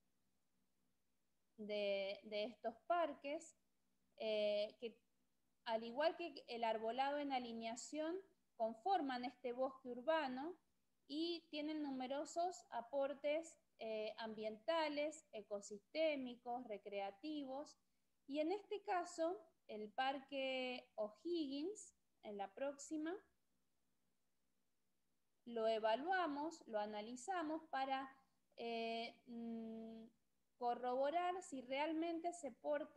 D: de estos parques, que al igual que el arbolado en alineación, conforman este bosque urbano y tienen numerosos aportes ambientales, ecosistémicos, recreativos. Y en este caso, el Parque O'Higgins, en la próxima, lo evaluamos, lo analizamos para corroborar si realmente se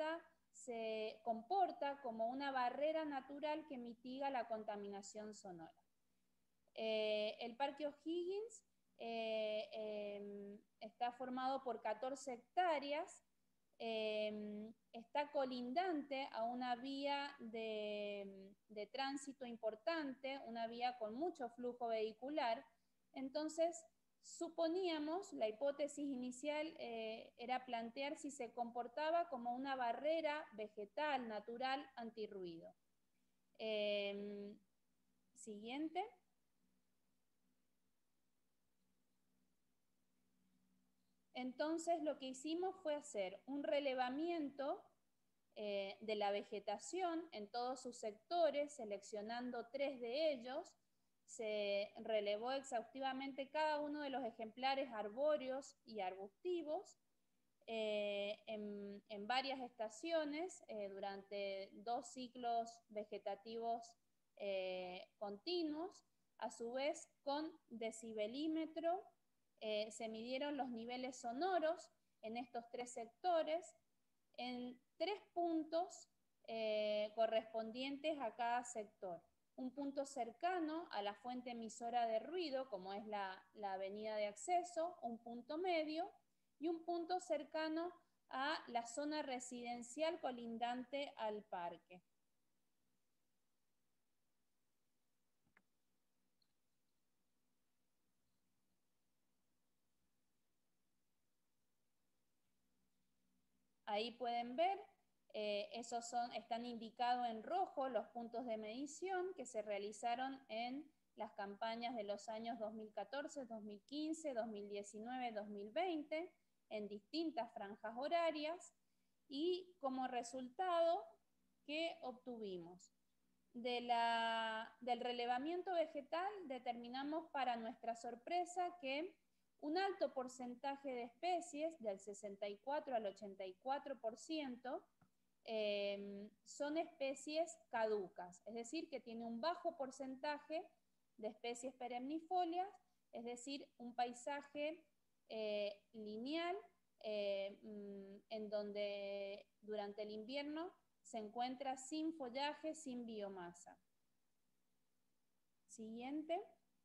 D: comporta como una barrera natural que mitiga la contaminación sonora. El Parque O'Higgins está formado por 14 hectáreas, está colindante a una vía de tránsito importante, una vía con mucho flujo vehicular. Entonces, suponíamos, la hipótesis inicial era plantear si se comportaba como una barrera vegetal natural antirruido. Siguiente. Entonces lo que hicimos fue hacer un relevamiento de la vegetación en todos sus sectores, seleccionando 3 de ellos. Se relevó exhaustivamente cada uno de los ejemplares arbóreos y arbustivos en varias estaciones durante 2 ciclos vegetativos continuos. A su vez, con decibelímetro se midieron los niveles sonoros en estos 3 sectores en 3 puntos correspondientes a cada sector. Un punto cercano a la fuente emisora de ruido, como es la avenida de acceso, un punto medio, y un punto cercano a la zona residencial colindante al parque. Ahí pueden ver, están indicados en rojo los puntos de medición que se realizaron en las campañas de los años 2014, 2015, 2019, 2020, en distintas franjas horarias, y como resultado, ¿qué obtuvimos? Del relevamiento vegetal determinamos para nuestra sorpresa que un alto porcentaje de especies, del 64 al 84%, son especies caducas, es decir, que tiene un bajo porcentaje de especies perennifolias, es decir, un paisaje lineal en donde durante el invierno se encuentra sin follaje, sin biomasa. Siguiente.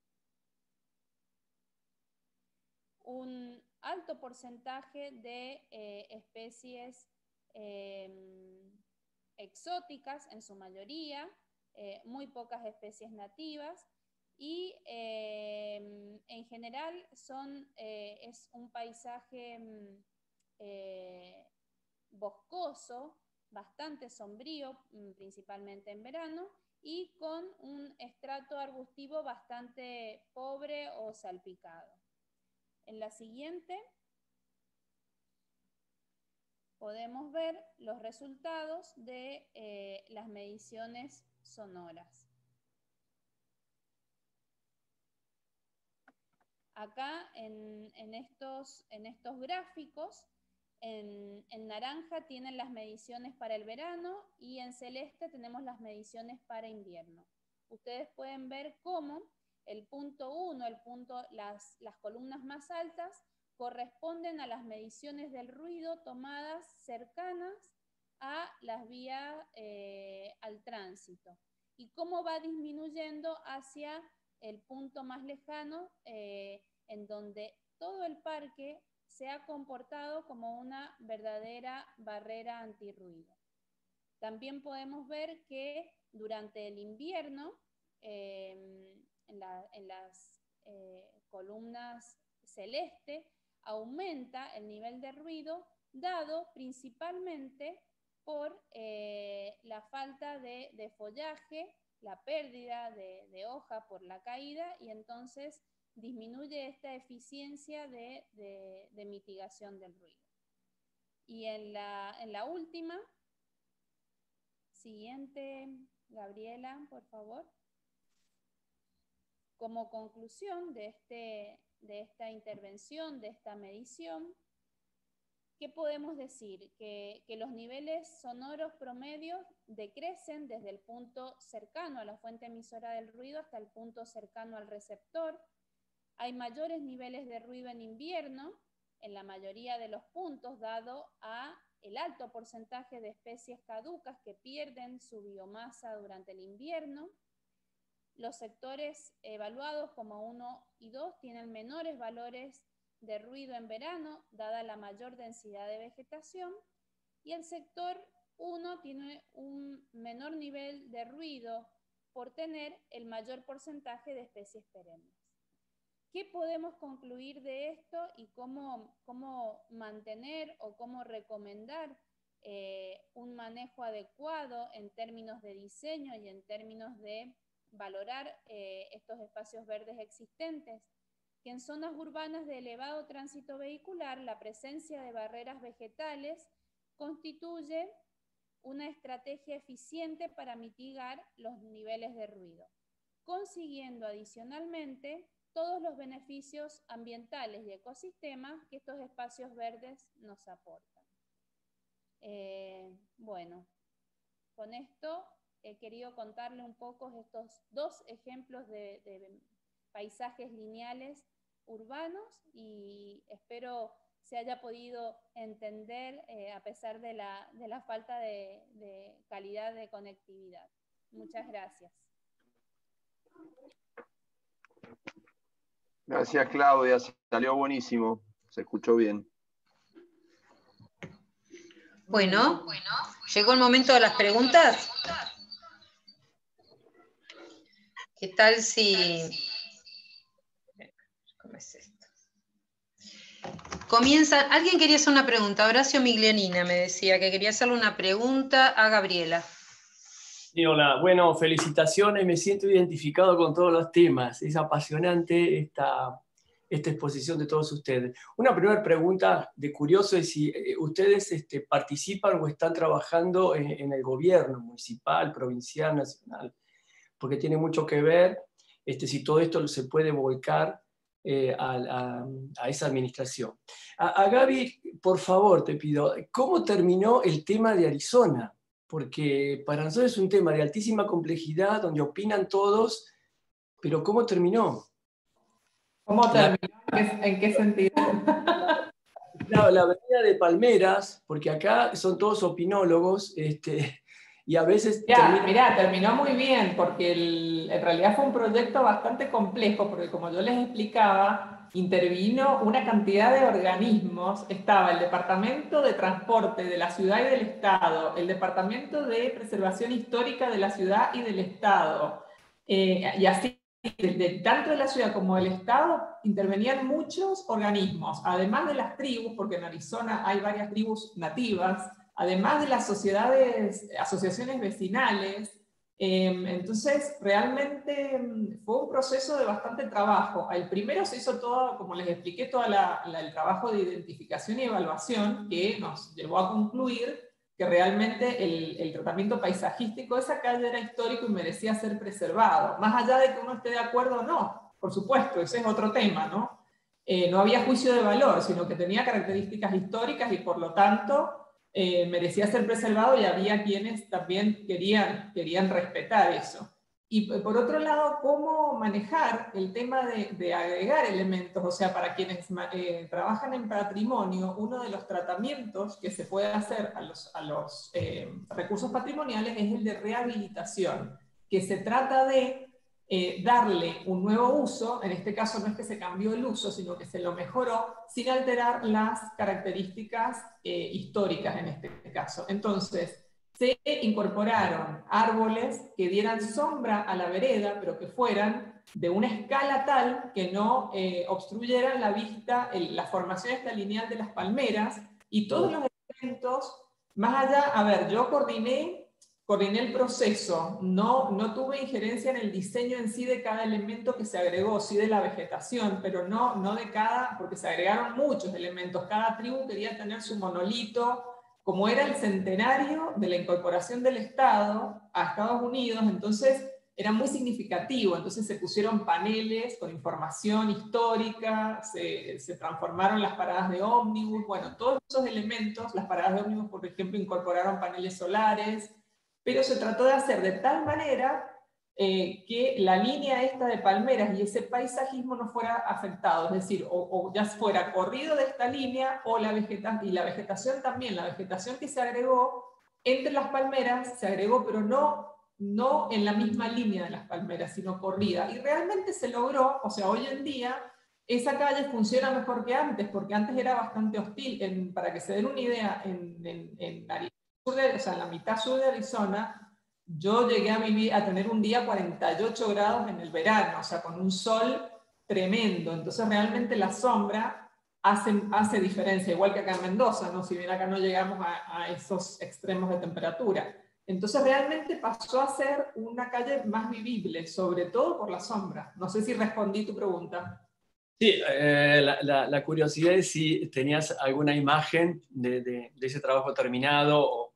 D: Un alto porcentaje de especies exóticas en su mayoría, muy pocas especies nativas, y en general es un paisaje boscoso, bastante sombrío, principalmente en verano, y con un estrato arbustivo bastante pobre o salpicado. En la siguiente podemos ver los resultados de las mediciones sonoras. Acá en estos gráficos, en naranja tienen las mediciones para el verano y en celeste tenemos las mediciones para invierno. Ustedes pueden ver cómo el punto 1, las columnas más altas, corresponden a las mediciones del ruido tomadas cercanas a las vías al tránsito, y cómo va disminuyendo hacia el punto más lejano, en donde todo el parque se ha comportado como una verdadera barrera antirruido. También podemos ver que durante el invierno, en las columnas celeste, aumenta el nivel de ruido, dado principalmente por la falta de follaje, la pérdida de hoja por la caída, y entonces disminuye esta eficiencia de mitigación del ruido. Y en la última, siguiente, Gabriela, por favor. Como conclusión de esta intervención, de esta medición, ¿qué podemos decir? Que los niveles sonoros promedios decrecen desde el punto cercano a la fuente emisora del ruido hasta el punto cercano al receptor. Hay mayores niveles de ruido en invierno en la mayoría de los puntos, dado el alto porcentaje de especies caducas que pierden su biomasa durante el invierno. Los sectores evaluados como 1 y 2 tienen menores valores de ruido en verano, dada la mayor densidad de vegetación, y el sector 1 tiene un menor nivel de ruido por tener el mayor porcentaje de especies perennes. ¿Qué podemos concluir de esto y cómo mantener o cómo recomendar un manejo adecuado en términos de diseño y en términos de valorar estos espacios verdes existentes, que en zonas urbanas de elevado tránsito vehicular la presencia de barreras vegetales constituye una estrategia eficiente para mitigar los niveles de ruido, consiguiendo adicionalmente todos los beneficios ambientales y ecosistemas que estos espacios verdes nos aportan. Bueno, con esto he querido contarle un poco estos dos ejemplos de paisajes lineales urbanos y espero se haya podido entender a pesar de la falta de calidad de conectividad. Muchas gracias.
B: Gracias, Claudia. Salió buenísimo. Se escuchó bien.
A: Bueno, llegó el momento de las preguntas. ¿Qué tal si... ¿Cómo es esto? Comienza... Alguien quería hacer una pregunta. Horacio Miglianina me decía que quería hacerle una pregunta a Gabriela.
J: Sí, hola. Bueno, felicitaciones. Me siento identificado con todos los temas. Es apasionante esta exposición de todos ustedes. Una primera pregunta de curioso es si ustedes participan o están trabajando en el gobierno municipal, provincial, nacional, porque tiene mucho que ver si todo esto se puede volcar a esa administración. A Gaby, por favor, te pido, ¿cómo terminó el tema de Arizona? Porque para nosotros es un tema de altísima complejidad, donde opinan todos, pero ¿cómo terminó?
C: ¿Cómo terminó? ¿En qué sentido?
J: La avenida de Palmeras, porque acá son todos opinólogos, y a veces...
C: Mirá, terminó muy bien, porque en realidad fue un proyecto bastante complejo, porque como yo les explicaba, intervino una cantidad de organismos. Estaba el Departamento de Transporte de la Ciudad y del Estado, el Departamento de Preservación Histórica de la Ciudad y del Estado, y así, tanto de la ciudad como del Estado, intervenían muchos organismos, además de las tribus, porque en Arizona hay varias tribus nativas, además de las asociaciones vecinales. Entonces, realmente fue un proceso de bastante trabajo. El primero se hizo todo, como les expliqué, todo el trabajo de identificación y evaluación que nos llevó a concluir que realmente el tratamiento paisajístico de esa calle era histórico y merecía ser preservado. Más allá de que uno esté de acuerdo o no, por supuesto, ese es otro tema, ¿no? No había juicio de valor, sino que tenía características históricas y por lo tanto merecía ser preservado, y había quienes también querían respetar eso. Y por otro lado, cómo manejar el tema de agregar elementos, o sea, para quienes trabajan en patrimonio, uno de los tratamientos que se puede hacer a los recursos patrimoniales es el de rehabilitación, que se trata de darle un nuevo uso. En este caso no es que se cambió el uso, sino que se lo mejoró sin alterar las características históricas en este caso. Entonces, se incorporaron árboles que dieran sombra a la vereda, pero que fueran de una escala tal que no obstruyeran la vista, la formación esta lineal de las palmeras, y todos los elementos, más allá, a ver, yo coordiné el proceso, no tuve injerencia en el diseño en sí de cada elemento que se agregó, sí de la vegetación, pero no de cada, porque se agregaron muchos elementos, cada tribu quería tener su monolito. Como era el centenario de la incorporación del Estado a Estados Unidos, entonces era muy significativo, entonces se pusieron paneles con información histórica, se transformaron las paradas de ómnibus, bueno, todos esos elementos, las paradas de ómnibus, por ejemplo, incorporaron paneles solares, pero se trató de hacer de tal manera que la línea esta de palmeras y ese paisajismo no fuera afectado, es decir, o ya fuera corrido de esta línea, o la vegetación también, la vegetación que se agregó entre las palmeras, se agregó, pero no en la misma línea de las palmeras, sino corrida, y realmente se logró. O sea, hoy en día esa calle funciona mejor que antes, porque antes era bastante hostil. Para que se den una idea, en la mitad sur de Arizona, yo llegué a tener un día 48 grados en el verano, o sea, con un sol tremendo. Entonces realmente la sombra hace diferencia, igual que acá en Mendoza, ¿no? Si bien acá no llegamos a esos extremos de temperatura. Entonces realmente pasó a ser una calle más vivible, sobre todo por la sombra. No sé si respondí tu pregunta.
J: Sí, la curiosidad es si tenías alguna imagen de ese trabajo terminado.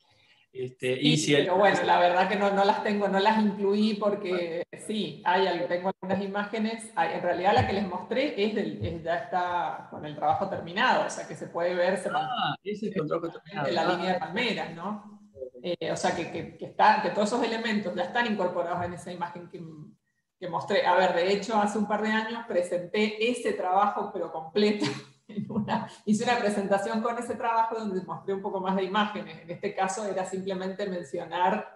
C: Sí, pero bueno, la verdad que no las tengo, no las incluí porque sí, tengo algunas imágenes. En realidad la que les mostré ya está con el trabajo terminado, o sea que se puede ver,
J: ese es el trabajo terminado.
C: En la línea de palmeras, ¿no? O sea que todos esos elementos ya están incorporados en esa imagen que mostré. A ver, de hecho, hace un par de años presenté ese trabajo, pero completo. Hice una presentación con ese trabajo donde mostré un poco más de imágenes. En este caso era simplemente mencionar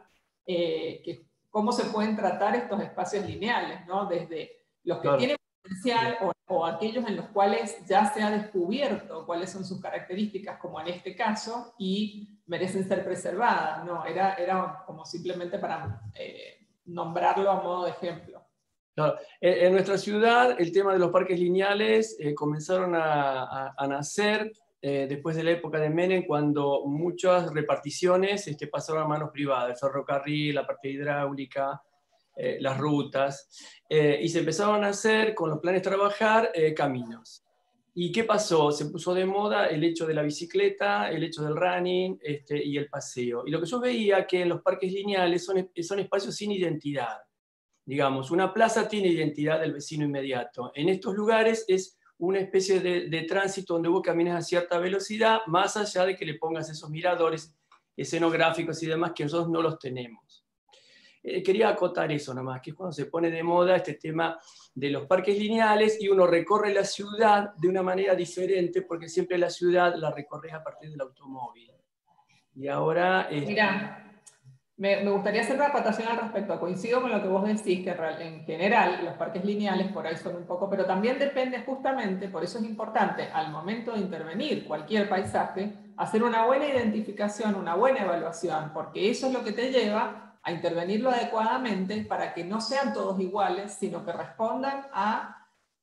C: cómo se pueden tratar estos espacios lineales, ¿no? Desde los que tienen potencial o aquellos en los cuales ya se ha descubierto cuáles son sus características, como en este caso, y merecen ser preservadas, ¿no? Era como simplemente para nombrarlo a modo de ejemplo.
J: Claro. En nuestra ciudad el tema de los parques lineales comenzaron a nacer después de la época de Menem, cuando muchas reparticiones pasaron a manos privadas, el ferrocarril, la parte hidráulica, las rutas, y se empezaron a hacer con los planes de trabajar caminos. ¿Y qué pasó? Se puso de moda el hecho de la bicicleta, el hecho del running y el paseo. Y lo que yo veía que en los parques lineales son espacios sin identidad. Digamos, una plaza tiene identidad del vecino inmediato. En estos lugares es una especie de tránsito donde vos caminas a cierta velocidad, más allá de que le pongas esos miradores escenográficos y demás que nosotros no los tenemos. Quería acotar eso nomás, que es cuando se pone de moda este tema de los parques lineales y uno recorre la ciudad de una manera diferente, porque siempre la ciudad la recorres a partir del automóvil. Y ahora...
C: Mira, me gustaría hacer una acotación al respecto. Coincido con lo que vos decís, que en general los parques lineales por ahí son un poco, pero también depende justamente, por eso es importante, al momento de intervenir cualquier paisaje, hacer una buena identificación, una buena evaluación, porque eso es lo que te lleva a intervenirlo adecuadamente para que no sean todos iguales, sino que respondan a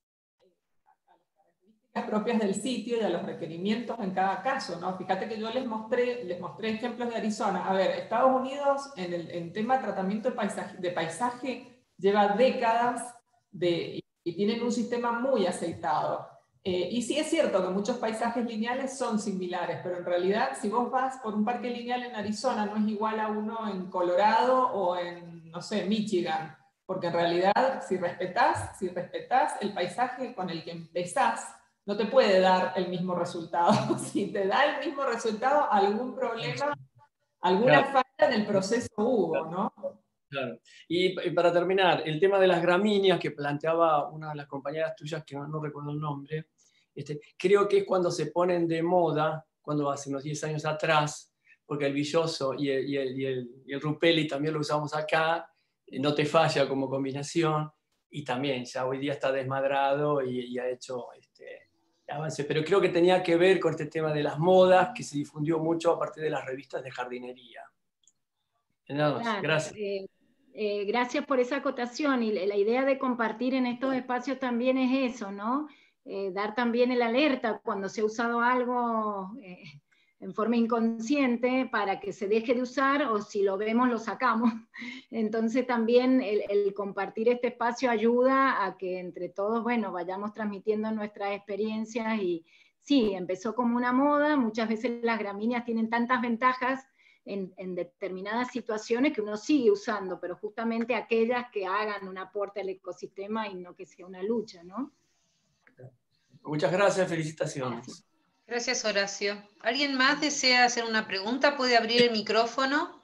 C: las características propias del sitio y a los requerimientos en cada caso, ¿no? Fíjate que yo les mostré ejemplos de Arizona. A ver, Estados Unidos en tema de tratamiento de paisaje lleva décadas y tienen un sistema muy aceitado. Y sí es cierto que muchos paisajes lineales son similares, pero en realidad si vos vas por un parque lineal en Arizona no es igual a uno en Colorado o en, no sé, Michigan, porque en realidad si respetás el paisaje con el que empezás, no te puede dar el mismo resultado. Si te da el mismo resultado, algún problema, alguna falla en el proceso hubo, ¿no?
J: Claro. Y para terminar, el tema de las gramíneas que planteaba una de las compañeras tuyas, que no recuerdo el nombre, creo que es cuando se ponen de moda, cuando hace unos 10 años atrás, porque el villoso y el rupeli también lo usamos acá, no te falla como combinación, y también ya hoy día está desmadrado y ha hecho avance. Pero creo que tenía que ver con este tema de las modas, que se difundió mucho a partir de las revistas de jardinería. Nada más,
F: claro,
J: gracias.
F: Gracias por esa acotación, y la idea de compartir en estos espacios también es eso, ¿no? Dar también el alerta cuando se ha usado algo en forma inconsciente para que se deje de usar, o si lo vemos lo sacamos. Entonces también el compartir este espacio ayuda a que entre todos, bueno, vayamos transmitiendo nuestras experiencias. Y sí, empezó como una moda, muchas veces las gramíneas tienen tantas ventajas en determinadas situaciones que uno sigue usando, pero justamente aquellas que hagan un aporte al ecosistema y no que sea una lucha, ¿no?
J: Muchas gracias, felicitaciones.
A: Gracias, Horacio. ¿Alguien más desea hacer una pregunta? ¿Puede abrir el micrófono?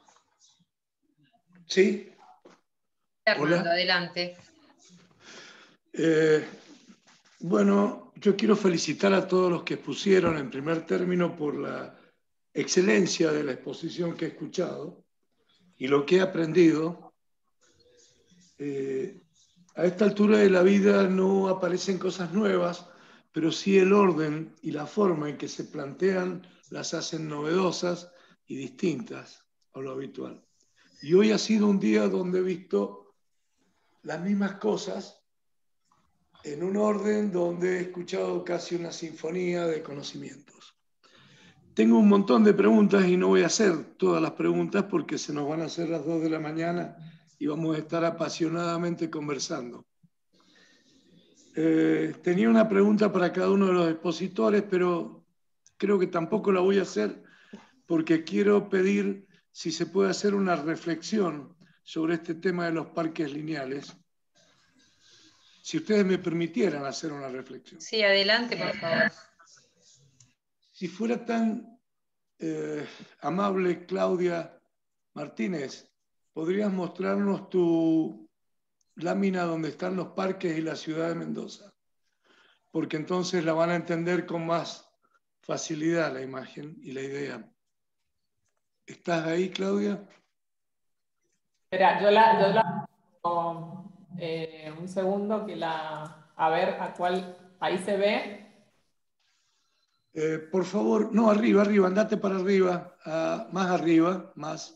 H: Sí.
A: Fernando,
H: Hola.
A: adelante.
H: Bueno, yo quiero felicitar a todos los que expusieron en primer término por la excelencia de la exposición que he escuchado y lo que he aprendido. A esta altura de la vida no aparecen cosas nuevas, pero sí el orden y la forma en que se plantean las hacen novedosas y distintas a lo habitual. Y hoy ha sido un día donde he visto las mismas cosas en un orden donde he escuchado casi una sinfonía de conocimientos. tengo un montón de preguntas y no voy a hacer todas las preguntas porque se nos van a hacer las 2 de la mañana y vamos a estar apasionadamente conversando. Tenía una pregunta para cada uno de los expositores, pero creo que tampoco la voy a hacer porque quiero pedir si se puede hacer una reflexión sobre este tema de los parques lineales. Si ustedes me permitieran hacer una reflexión.
A: Sí, adelante, por favor.
H: Si fuera tan amable, Claudia Martínez, ¿podrías mostrarnos tu lámina donde están los parques y la ciudad de Mendoza? Porque entonces la van a entender con más facilidad la imagen y la idea. ¿Estás ahí, Claudia?
C: Espera, un segundo que a ver a cuál, ahí se ve.
H: Por favor, no, arriba, andate para arriba, más arriba, más.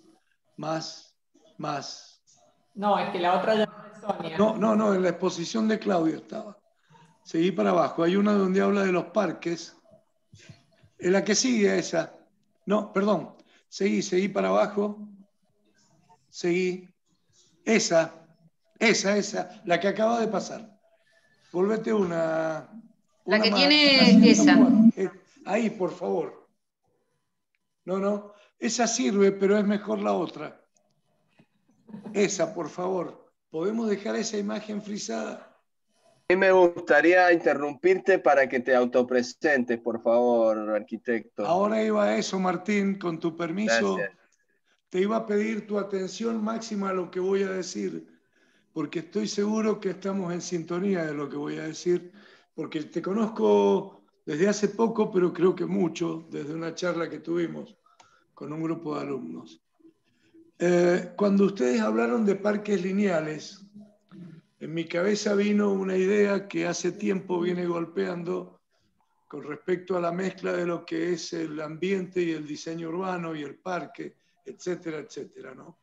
C: No, es que la otra ya no es Sonia.
H: No, en la exposición de Claudia estaba. Seguí para abajo, hay una donde habla de los parques. En la que sigue esa. No, perdón, seguí para abajo. Seguí. Esa, la que acaba de pasar. Volvete una
A: La que
H: más,
A: tiene esa.
H: Ahí, por favor. No, esa sirve, pero es mejor la otra. Esa, por favor. ¿Podemos dejar esa imagen frisada?
B: A mí me gustaría interrumpirte para que te autopresentes, por favor, arquitecto.
H: Ahora iba a eso, Martín, con tu permiso.
B: Gracias.
H: Te iba a pedir tu atención máxima a lo que voy a decir, porque estoy seguro que estamos en sintonía de lo que voy a decir, porque te conozco desde hace poco, pero creo que mucho, desde una charla que tuvimos con un grupo de alumnos. Cuando ustedes hablaron de parques lineales, en mi cabeza vino una idea que hace tiempo viene golpeando con respecto a la mezcla de lo que es el ambiente y el diseño urbano y el parque, etcétera, etcétera, ¿no?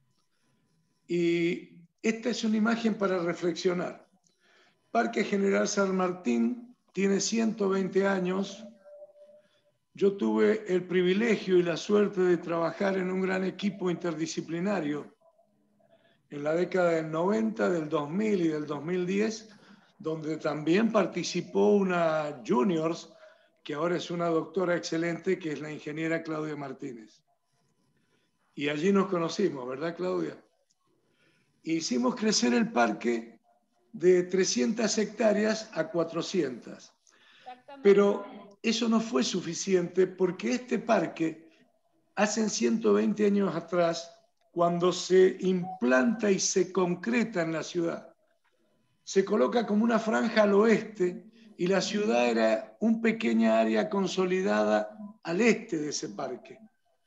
H: Y esta es una imagen para reflexionar. Parque General San Martín tiene 120 años. Yo tuve el privilegio y la suerte de trabajar en un gran equipo interdisciplinario en la década del 90, del 2000 y del 2010, donde también participó una Juniors, que ahora es una doctora excelente, que es la ingeniera Claudia Martínez. Y allí nos conocimos, ¿verdad, Claudia? Hicimos crecer el parque de 300 hectáreas a 400. Pero eso no fue suficiente porque este parque, hace 120 años atrás, cuando se implanta y se concreta en la ciudad, se coloca como una franja al oeste y la ciudad era una pequeña área consolidada al este de ese parque.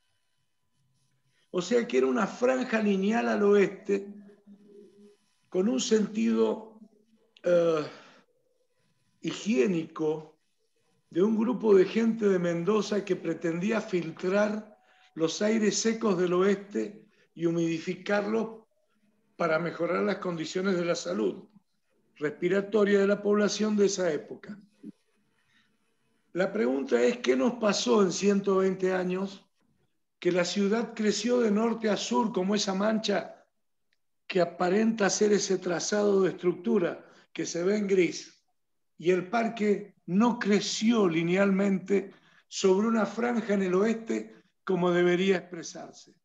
H: O sea que era una franja lineal al oeste con un sentido higiénico de un grupo de gente de Mendoza que pretendía filtrar los aires secos del oeste y humidificarlos para mejorar las condiciones de la salud respiratoria de la población de esa época. La pregunta es, ¿qué nos pasó en 120 años? Que la ciudad creció de norte a sur como esa mancha que aparenta ser ese trazado de estructura que se ve en gris, y el parque no creció linealmente sobre una franja en el oeste como debería expresarse.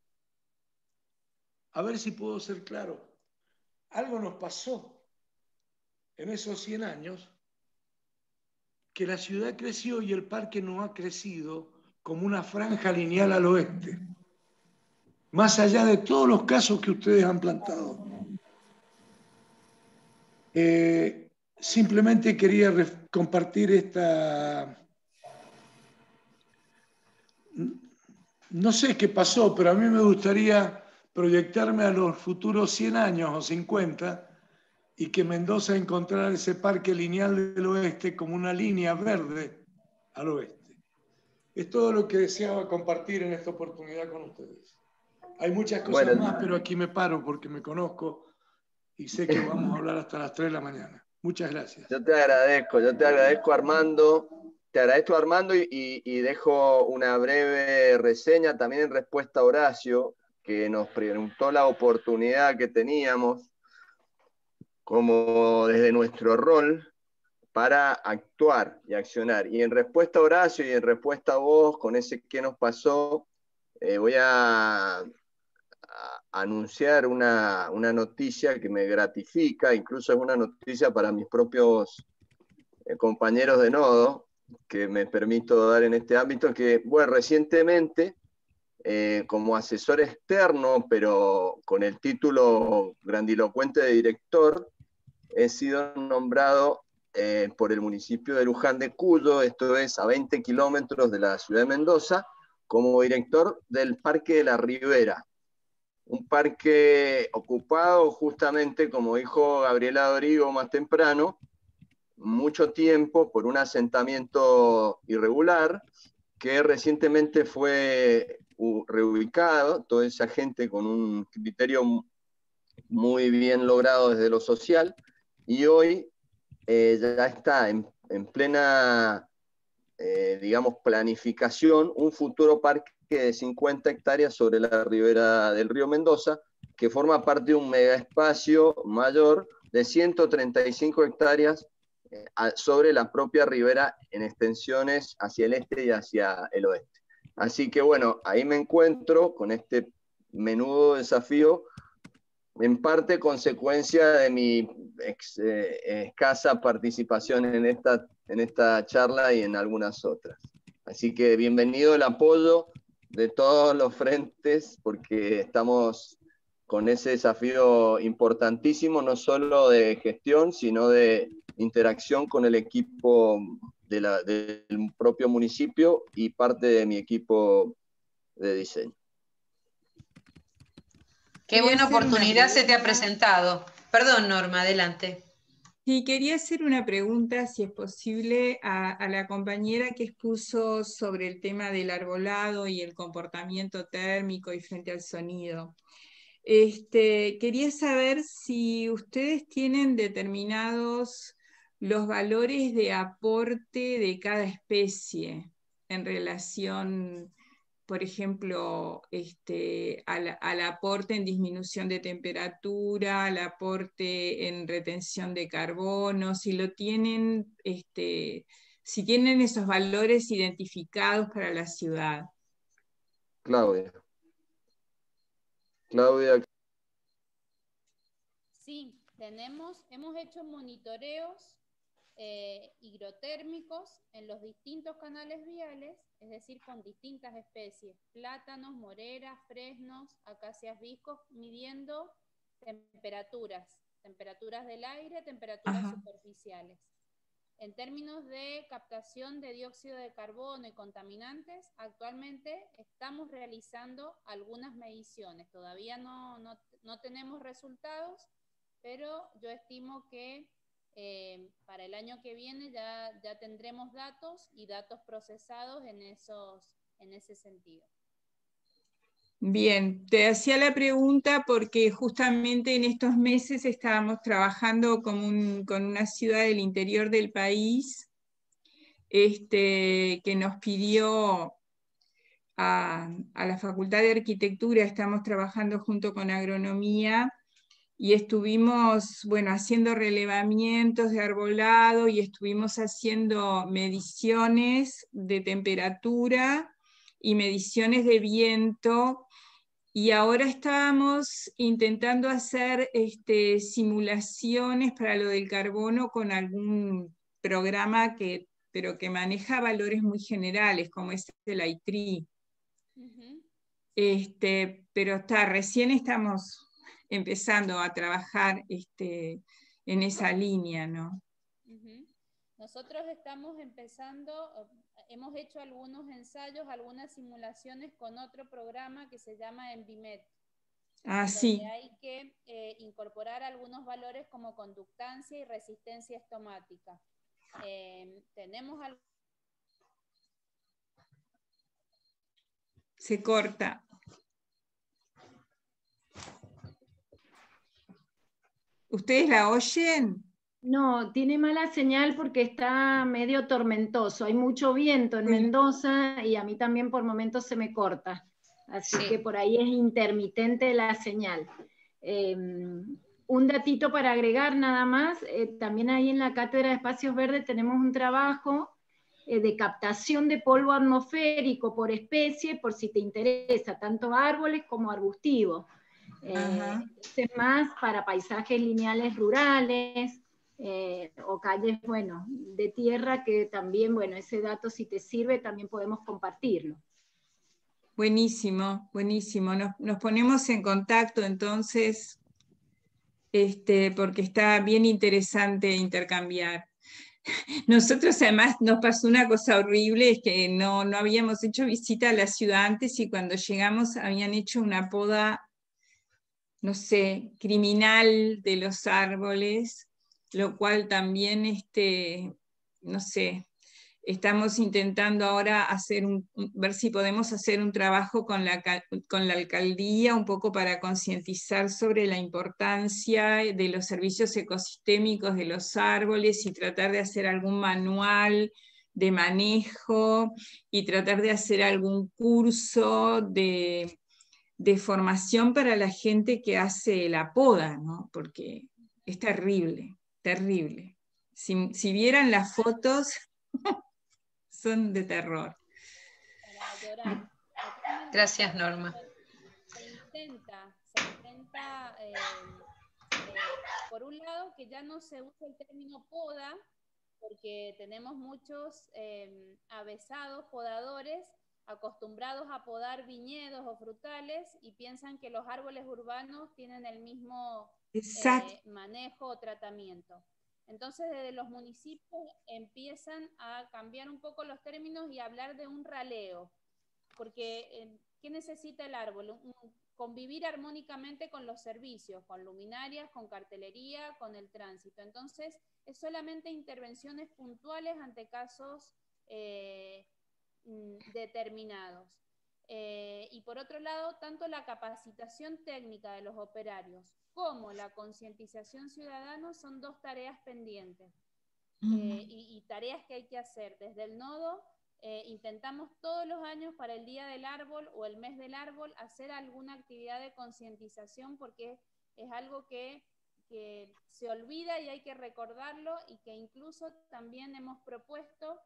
H: A ver si puedo ser claro. Algo nos pasó en esos 100 años, que la ciudad creció y el parque no ha crecido como una franja lineal al oeste, más allá de todos los casos que ustedes han plantado. Simplemente quería compartir esta... No sé qué pasó, pero a mí me gustaría proyectarme a los futuros 100 años o 50 y que Mendoza encontrara ese parque lineal del oeste como una línea verde al oeste. Es todo lo que deseaba compartir en esta oportunidad con ustedes. Hay muchas cosas más, pero aquí me paro porque me conozco y sé que vamos a hablar hasta las 3 de la mañana. Muchas gracias.
B: Yo te agradezco, Armando. te agradezco, Armando, y dejo una breve reseña también en respuesta a Horacio, que nos preguntó la oportunidad que teníamos como desde nuestro rol para actuar y accionar. Y en respuesta a Horacio y en respuesta a vos, con ese qué nos pasó, voy a anunciar una noticia que me gratifica, incluso es una noticia para mis propios compañeros de nodo, que me permito dar en este ámbito, que, bueno, recientemente, como asesor externo, pero con el título grandilocuente de director, he sido nombrado por el municipio de Luján de Cuyo, esto es a 20 kilómetros de la ciudad de Mendoza, como director del Parque de la Ribera, un parque ocupado justamente, como dijo Gabriela Dorigo más temprano, mucho tiempo por un asentamiento irregular que recientemente fue reubicado, toda esa gente con un criterio muy bien logrado desde lo social, y hoy ya está en plena, digamos, planificación un futuro parque de 50 hectáreas sobre la ribera del río Mendoza, que forma parte de un megaespacio mayor de 135 hectáreas sobre la propia ribera en extensiones hacia el este y hacia el oeste. Así que bueno, ahí me encuentro con este menudo desafío, en parte consecuencia de mi escasa participación en esta charla y en algunas otras. Así que bienvenido el apoyo de todos los frentes, porque estamos con ese desafío importantísimo, no solo de gestión, sino de interacción con el equipo del propio municipio y parte de mi equipo de diseño.
A: Qué buena oportunidad se te ha presentado. Perdón, Norma, adelante.
K: Sí, quería hacer una pregunta, si es posible, a la compañera que expuso sobre el tema del arbolado y el comportamiento térmico y frente al sonido. Quería saber si ustedes tienen determinados los valores de aporte de cada especie en relación, por ejemplo, al aporte en disminución de temperatura, al aporte en retención de carbono, si lo tienen, si tienen esos valores identificados para la ciudad.
B: Claudia.
D: Sí, hemos hecho monitoreos hidrotérmicos en los distintos canales viales, es decir, con distintas especies, plátanos, moreras, fresnos, acacias viscos, midiendo temperaturas del aire, temperaturas superficiales. En términos de captación de dióxido de carbono y contaminantes, actualmente estamos realizando algunas mediciones. Todavía no tenemos resultados, pero yo estimo que para el año que viene ya tendremos datos y datos procesados en ese sentido.
K: Bien, te hacía la pregunta porque justamente en estos meses estábamos trabajando con una ciudad del interior del país que nos pidió a la Facultad de Arquitectura, estamos trabajando junto con Agronomía, y estuvimos, bueno, haciendo relevamientos de arbolado y estuvimos haciendo mediciones de temperatura y mediciones de viento, y ahora estábamos intentando hacer simulaciones para lo del carbono con algún programa pero que maneja valores muy generales, como es el ITRI. Pero recién estamos empezando a trabajar en esa línea, ¿no?
D: Nosotros estamos empezando, hemos hecho algunos ensayos, algunas simulaciones con otro programa que se llama Envimet.
K: Sí.
D: Donde hay que incorporar algunos valores como conductancia y resistencia estomática. Tenemos algo.
K: Se corta. ¿Ustedes la oyen?
F: No, tiene mala señal porque está medio tormentoso. Hay mucho viento en Mendoza y a mí también por momentos se me corta. Así que por ahí es intermitente la señal. Un datito para agregar nada más. También ahí en la Cátedra de Espacios Verdes tenemos un trabajo de captación de polvo atmosférico por especie, por si te interesa, tanto árboles como arbustivos. Es más para paisajes lineales rurales, o calles, bueno, de tierra, que también, bueno, ese dato si te sirve también podemos compartirlo.
K: Buenísimo, buenísimo. Nos ponemos en contacto entonces, porque está bien interesante intercambiar. Nosotros además nos pasó una cosa horrible, es que no habíamos hecho visita a la ciudad antes y cuando llegamos habían hecho una poda, no sé, criminal de los árboles, lo cual también, no sé, estamos intentando ahora ver si podemos hacer un trabajo con la alcaldía, un poco para concientizar sobre la importancia de los servicios ecosistémicos de los árboles y tratar de hacer algún manual de manejo y tratar de hacer algún curso de formación para la gente que hace la poda, ¿no? Porque es terrible, terrible. Si vieran las fotos, son de terror.
A: Gracias, Norma.
D: Se intenta por un lado, que ya no se usa el término poda, porque tenemos muchos avesados, podadores, acostumbrados a podar viñedos o frutales y piensan que los árboles urbanos tienen el mismo manejo o tratamiento. Entonces, desde los municipios empiezan a cambiar un poco los términos y a hablar de un raleo, porque ¿qué necesita el árbol? Convivir armónicamente con los servicios, con luminarias, con cartelería, con el tránsito. Entonces, es solamente intervenciones puntuales ante casos determinados. Y por otro lado, tanto la capacitación técnica de los operarios como la concientización ciudadana son dos tareas pendientes y tareas que hay que hacer. Desde el nodo intentamos todos los años para el Día del Árbol o el Mes del Árbol hacer alguna actividad de concientización porque es algo que se olvida y hay que recordarlo y que incluso también hemos propuesto.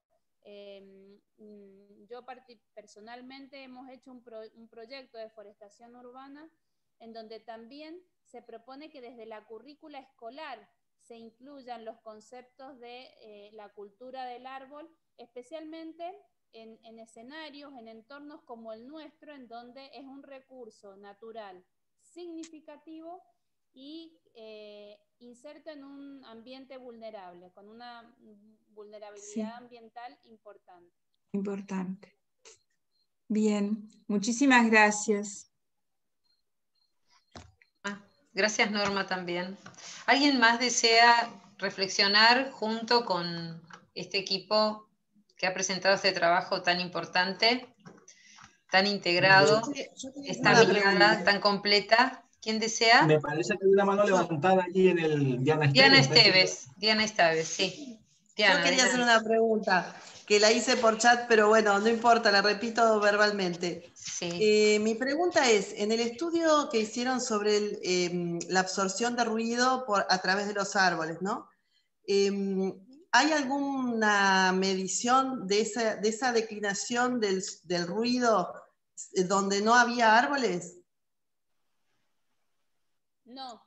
D: Yo personalmente hemos hecho un proyecto de forestación urbana en donde también se propone que desde la currícula escolar se incluyan los conceptos de la cultura del árbol, especialmente en escenarios, en entornos como el nuestro, en donde es un recurso natural significativo y inserto en un ambiente vulnerable, con una vulnerabilidad ambiental importante.
K: Importante. Bien, muchísimas gracias.
A: Gracias, Norma, también. ¿Alguien más desea reflexionar junto con este equipo que ha presentado este trabajo tan importante, tan integrado, esta mirada tan completa? ¿Quién desea?
I: Me parece que hay una mano levantada allí en el
A: Diana Esteves. Diana Esteves, sí. Diana,
L: yo quería hacer una pregunta que la hice por chat, pero bueno, no importa, la repito verbalmente.
A: Sí.
L: Mi pregunta es, en el estudio que hicieron sobre la absorción de ruido a través de los árboles, ¿no? ¿Hay alguna medición de esa declinación del ruido donde no había árboles?
D: No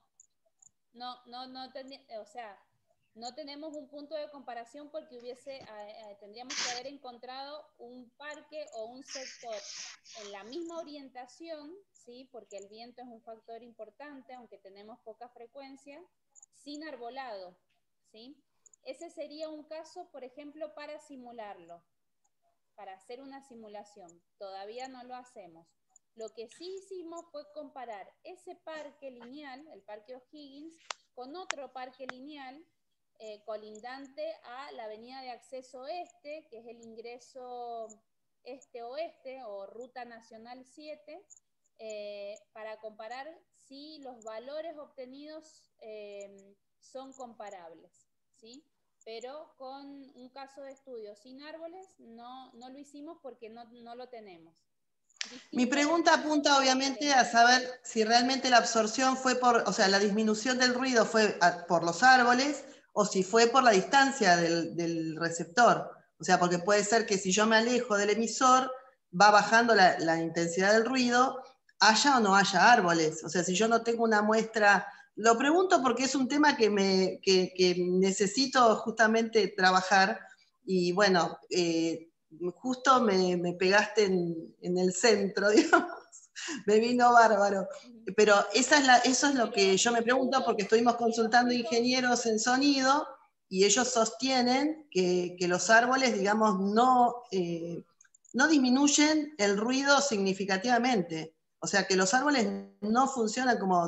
D: tenemos un punto de comparación porque tendríamos que haber encontrado un parque o un sector en la misma orientación, ¿sí? Porque el viento es un factor importante, aunque tenemos poca frecuencia, sin arbolado, ¿sí? Ese sería un caso, por ejemplo, para simularlo, para hacer una simulación. Todavía no lo hacemos. Lo que sí hicimos fue comparar ese parque lineal, el Parque O'Higgins, con otro parque lineal colindante a la avenida de acceso este, que es el ingreso este-oeste o Ruta Nacional 7, para comparar si los valores obtenidos son comparables, ¿sí? Pero con un caso de estudio sin árboles no lo hicimos porque no lo tenemos.
L: Mi pregunta apunta obviamente a saber si realmente la absorción fue o sea, la disminución del ruido fue por los árboles o si fue por la distancia del receptor. O sea, porque puede ser que si yo me alejo del emisor, va bajando la intensidad del ruido, haya o no haya árboles. O sea, si yo no tengo una muestra... Lo pregunto porque es un tema que necesito justamente trabajar y bueno... justo me pegaste en el centro, digamos, me vino bárbaro. Pero eso es lo que yo me pregunto, porque estuvimos consultando ingenieros en sonido y ellos sostienen que los árboles, digamos, no disminuyen el ruido significativamente. O sea, que los árboles no funcionan como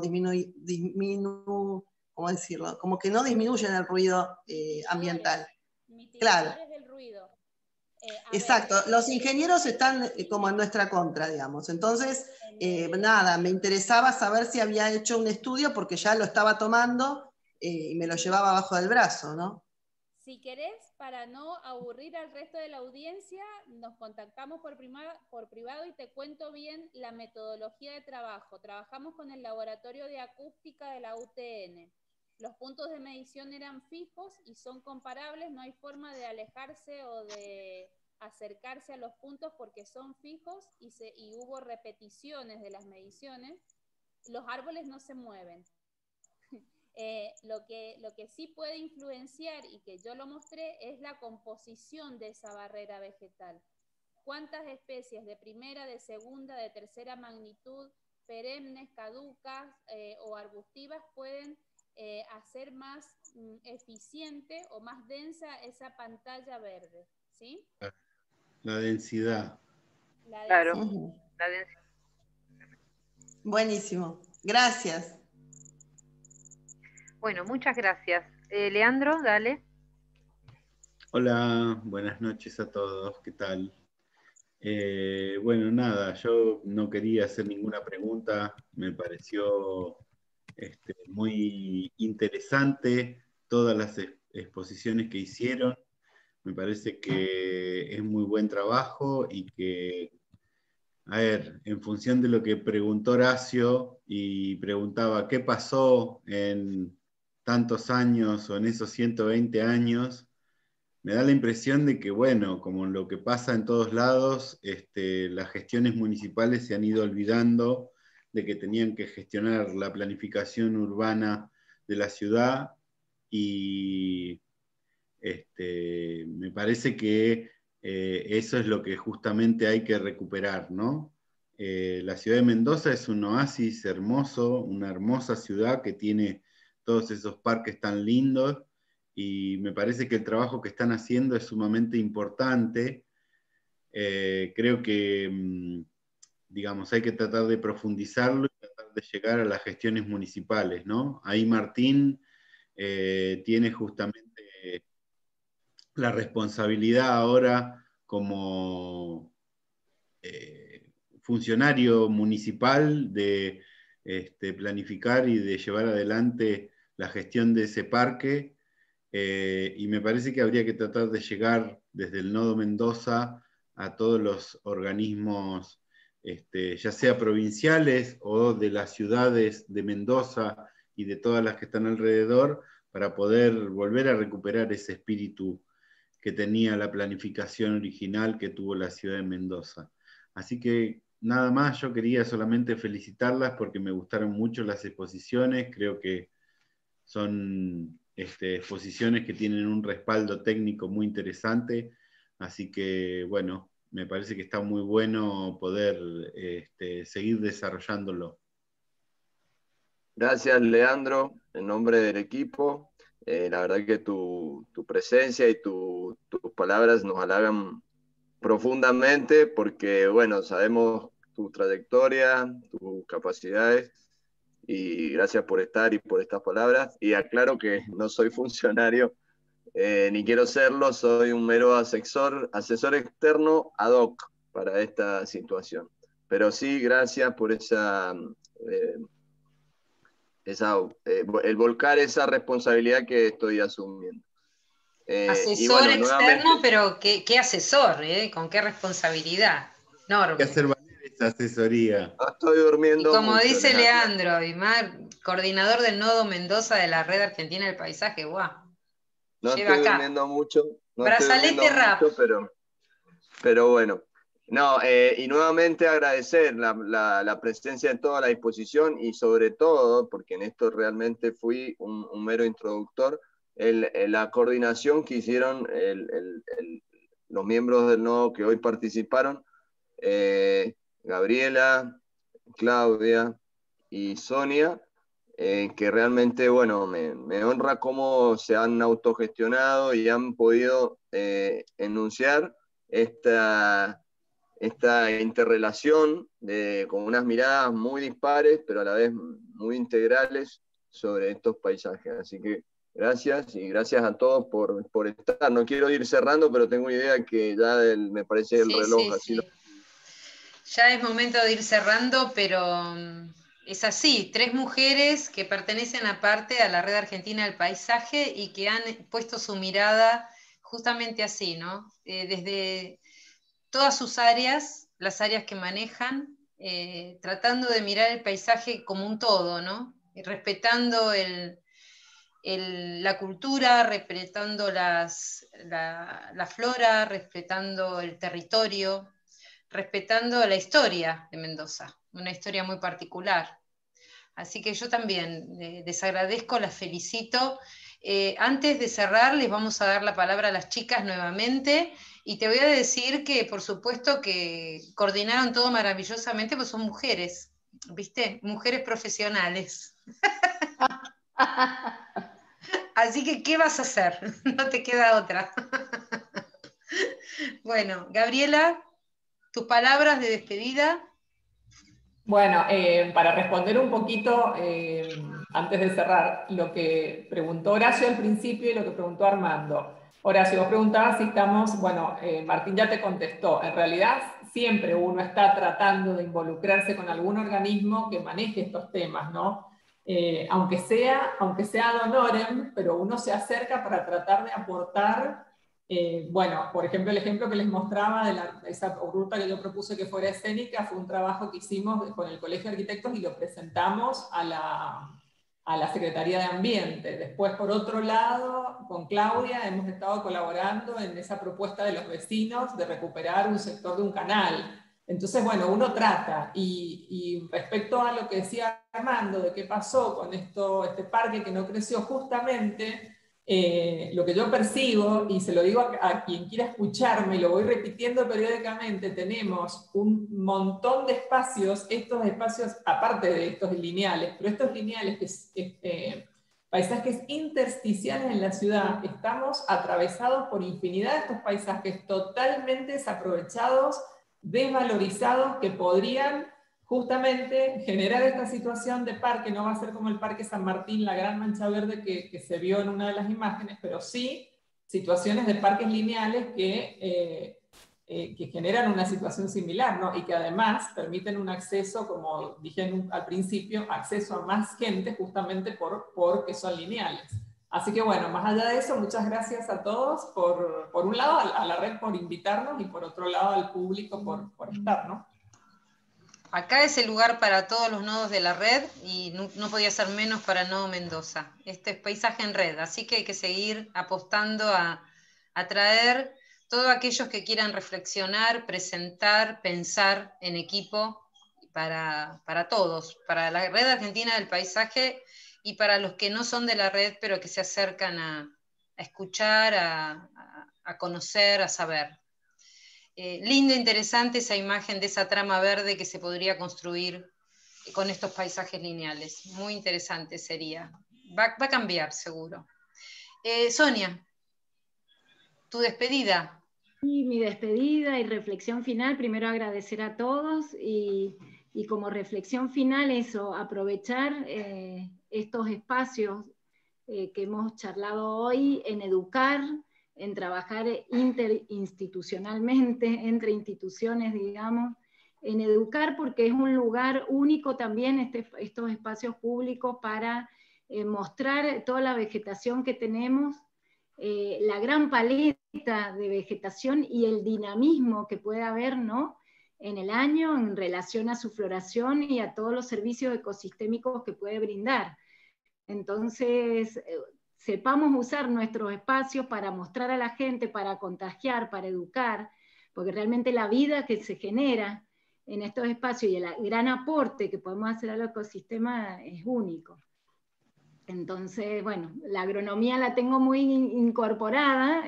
L: ¿cómo decirlo? Como que no disminuyen el ruido ambiental. Claro.
D: Del ruido.
L: Exacto, los ingenieros están como en nuestra contra, digamos. Entonces, nada, me interesaba saber si había hecho un estudio porque ya lo estaba tomando y me lo llevaba abajo del brazo, ¿no?
D: Si querés, para no aburrir al resto de la audiencia, nos contactamos por privado y te cuento bien la metodología de trabajo. Trabajamos con el laboratorio de acústica de la UTN. Los puntos de medición eran fijos y son comparables, no hay forma de alejarse o de acercarse a los puntos porque son fijos y hubo repeticiones de las mediciones. Los árboles no se mueven. Lo que sí puede influenciar, y que yo lo mostré, es la composición de esa barrera vegetal. ¿Cuántas especies de primera, de segunda, de tercera magnitud, perennes, caducas o arbustivas pueden hacer más eficiente o más densa esa pantalla verde? ¿Sí?
M: La densidad.
A: Claro.
L: La densidad. Buenísimo. Gracias.
A: Bueno, muchas gracias. Leandro, dale.
M: Hola, buenas noches a todos, ¿qué tal? Bueno, nada, yo no quería hacer ninguna pregunta, me pareció muy interesante todas las exposiciones que hicieron, me parece que es muy buen trabajo y que, a ver, en función de lo que preguntó Horacio y preguntaba qué pasó en tantos años o en esos 120 años, me da la impresión de que, bueno, como lo que pasa en todos lados, las gestiones municipales se han ido olvidando de que tenían que gestionar la planificación urbana de la ciudad y me parece que eso es lo que justamente hay que recuperar, ¿no? La ciudad de Mendoza es un oasis hermoso, una hermosa ciudad que tiene todos esos parques tan lindos, y me parece que el trabajo que están haciendo es sumamente importante. Creo que, digamos, hay que tratar de profundizarlo y tratar de llegar a las gestiones municipales, ¿no? Ahí Martín tiene justamente la responsabilidad ahora como funcionario municipal de planificar y de llevar adelante la gestión de ese parque. Y me parece que habría que tratar de llegar desde el Nodo Mendoza a todos los organismos, ya sea provinciales o de las ciudades de Mendoza y de todas las que están alrededor, para poder volver a recuperar ese espíritu que tenía la planificación original que tuvo la ciudad de Mendoza. Así que nada más, yo quería solamente felicitarlas porque me gustaron mucho las exposiciones, creo que son exposiciones que tienen un respaldo técnico muy interesante, así que bueno, me parece que está muy bueno poder seguir desarrollándolo.
B: Gracias, Leandro, en nombre del equipo. La verdad que tu presencia y tus palabras nos halagan profundamente porque, bueno, sabemos tu trayectoria, tus capacidades, y gracias por estar y por estas palabras. Y aclaro que no soy funcionario, ni quiero serlo, soy un mero asesor externo ad hoc para esta situación. Pero sí, gracias por el volcar esa responsabilidad que estoy asumiendo.
A: Asesor
B: bueno,
A: externo, pero ¿qué asesor? ¿Con qué responsabilidad? Enorme.
M: Hay que hacer valer esa asesoría.
B: No estoy durmiendo
A: Y como
B: mucho,
A: dice Leandro, coordinador del Nodo Mendoza de la Red Argentina del Paisaje, guau.
B: No
A: Lleva
B: estoy
A: acá.
B: durmiendo mucho.
A: Brazalete rap.
B: Pero bueno. No, y nuevamente agradecer la presencia de toda la disposición y sobre todo, porque en esto realmente fui un mero introductor, la coordinación que hicieron los miembros del nodo que hoy participaron, Gabriela, Claudia y Sonia, que realmente, bueno, me honra cómo se han autogestionado y han podido enunciar esta interrelación con unas miradas muy dispares, pero a la vez muy integrales sobre estos paisajes. Así que gracias, y gracias a todos por estar. No quiero ir cerrando, pero tengo idea que ya me parece el reloj así.
A: Ya es momento de ir cerrando, pero es así, 3 mujeres que pertenecen aparte a la Red Argentina del Paisaje y que han puesto su mirada justamente así, ¿no? Desde todas sus áreas, las áreas que manejan, tratando de mirar el paisaje como un todo, ¿no? Y respetando la cultura, respetando la flora, respetando el territorio, respetando la historia de Mendoza, una historia muy particular. Así que yo también les agradezco, las felicito. Antes de cerrar, les vamos a dar la palabra a las chicas nuevamente, y te voy a decir que, por supuesto, que coordinaron todo maravillosamente, pues son mujeres, ¿viste? Mujeres profesionales. Así que, ¿qué vas a hacer? No te queda otra. Bueno, Gabriela, tus palabras de despedida.
C: Bueno, para responder un poquito, antes de cerrar, lo que preguntó Horacio al principio y lo que preguntó Armando. Horacio, vos preguntabas si estamos, bueno, Martín ya te contestó, en realidad siempre uno está tratando de involucrarse con algún organismo que maneje estos temas, ¿no? Aunque sea ad honorem, pero uno se acerca para tratar de aportar. Bueno, por ejemplo, el ejemplo que les mostraba de esa ruta que yo propuse que fuera escénica fue un trabajo que hicimos con el Colegio de Arquitectos y lo presentamos a la Secretaría de Ambiente. Después, por otro lado, con Claudia hemos estado colaborando en esa propuesta de los vecinos de recuperar un sector de un canal. Entonces, bueno, uno trata. Y respecto a lo que decía Armando, de qué pasó con este parque que no creció justamente... lo que yo percibo, y se lo digo a quien quiera escucharme, y lo voy repitiendo periódicamente, tenemos un montón de espacios, estos espacios, aparte de estos lineales, pero estos lineales, paisajes intersticiales en la ciudad, estamos atravesados por infinidad de estos paisajes totalmente desaprovechados, desvalorizados, que podrían justamente generar esta situación de parque. No va a ser como el Parque San Martín, la gran mancha verde que se vio en una de las imágenes, pero sí situaciones de parques lineales que generan una situación similar, ¿no? Y que además permiten un acceso, como dije al principio, acceso a más gente justamente porque son lineales. Así que bueno, más allá de eso, muchas gracias a todos, por un lado a la red por invitarnos y por otro lado al público por estar, ¿no?
A: Acá es el lugar para todos los nodos de la red, y no podía ser menos para el nodo Mendoza. Este es Paisaje en Red, así que hay que seguir apostando a traer todos aquellos que quieran reflexionar, presentar, pensar en equipo para todos, para la Red Argentina del Paisaje y para los que no son de la red, pero que se acercan a escuchar, a conocer, a saber. Linda, interesante esa imagen de esa trama verde que se podría construir con estos paisajes lineales. Muy interesante sería. Va a cambiar, seguro. Sonia, tu despedida.
F: Sí, mi despedida y reflexión final. Primero agradecer a todos y como reflexión final eso, aprovechar estos espacios que hemos charlado hoy en educar, en trabajar interinstitucionalmente, entre instituciones, digamos, en educar, porque es un lugar único también estos espacios públicos para mostrar toda la vegetación que tenemos la gran paleta de vegetación y el dinamismo que puede haber, ¿no?, en el año en relación a su floración y a todos los servicios ecosistémicos que puede brindar. Entonces, sepamos usar nuestros espacios para mostrar a la gente, para contagiar, para educar, porque realmente la vida que se genera en estos espacios y el gran aporte que podemos hacer al ecosistema es único. Entonces, bueno, la agronomía la tengo muy incorporada,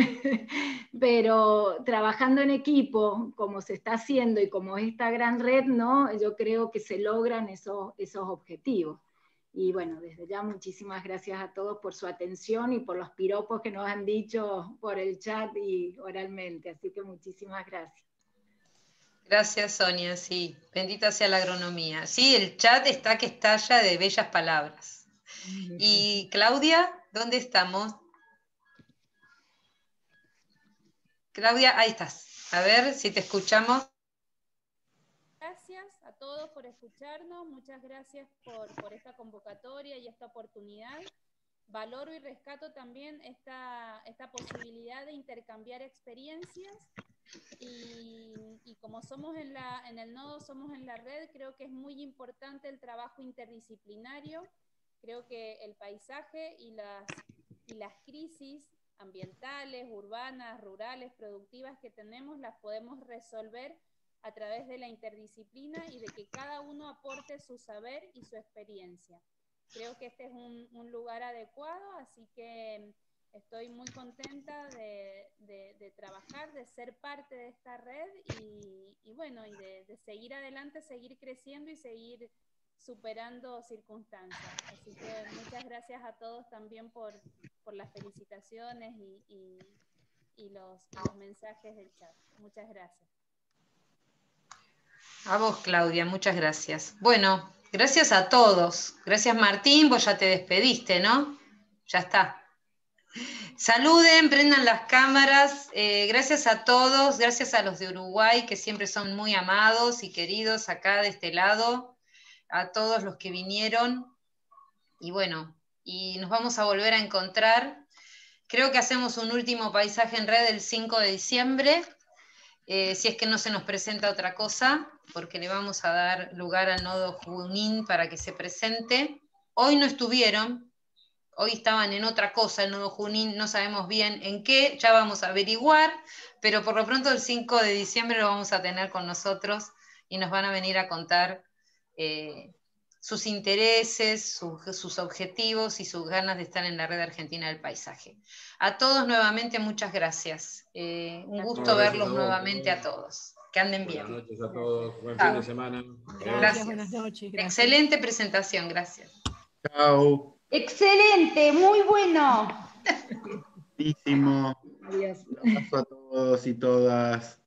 F: pero trabajando en equipo, como se está haciendo y como esta gran red, ¿no?, yo creo que se logran esos objetivos. Y bueno, desde ya muchísimas gracias a todos por su atención y por los piropos que nos han dicho por el chat y oralmente, así que muchísimas gracias.
A: Gracias, Sonia, sí, bendita sea la agronomía. Sí, el chat está que estalla de bellas palabras. Y Claudia, ¿dónde estamos? Claudia, ahí estás. A ver si te escuchamos.
D: Gracias a todos por escucharnos, muchas gracias por esta convocatoria y esta oportunidad. Valoro y rescato también esta posibilidad de intercambiar experiencias y como somos en el nodo, somos en la red, creo que es muy importante el trabajo interdisciplinario. Creo que el paisaje y las crisis ambientales, urbanas, rurales, productivas que tenemos, las podemos resolver a través de la interdisciplina y de que cada uno aporte su saber y su experiencia. Creo que este es un lugar adecuado, así que estoy muy contenta de trabajar, de ser parte de esta red y bueno, y de seguir adelante, seguir creciendo y seguir superando circunstancias. Así que muchas gracias a todos también por las felicitaciones y los mensajes del chat. Muchas gracias.
A: A vos, Claudia, muchas gracias. Bueno, gracias a todos. Gracias, Martín, vos ya te despediste, ¿no? Ya está. Saluden, prendan las cámaras. Gracias a todos, gracias a los de Uruguay, que siempre son muy amados y queridos acá de este lado, a todos los que vinieron. Y bueno, y nos vamos a volver a encontrar. Creo que hacemos un último paisaje en red el 5 de diciembre. Si es que no se nos presenta otra cosa, porque le vamos a dar lugar al nodo Junín para que se presente. Hoy no estuvieron, hoy estaban en otra cosa, el nodo Junín, no sabemos bien en qué, ya vamos a averiguar, pero por lo pronto el 5 de diciembre lo vamos a tener con nosotros y nos van a venir a contar sus intereses, sus objetivos y sus ganas de estar en la Red Argentina del Paisaje. A todos nuevamente muchas gracias. Un gusto verlos nuevamente a todos. Que anden bien.
N: Buenas noches a todos. Buen fin de semana.
A: Gracias.
O: Buenas noches. Gracias.
A: Excelente presentación, gracias.
M: Chao.
P: Excelente, muy bueno.
M: Buenísimo. Un abrazo a todos y todas.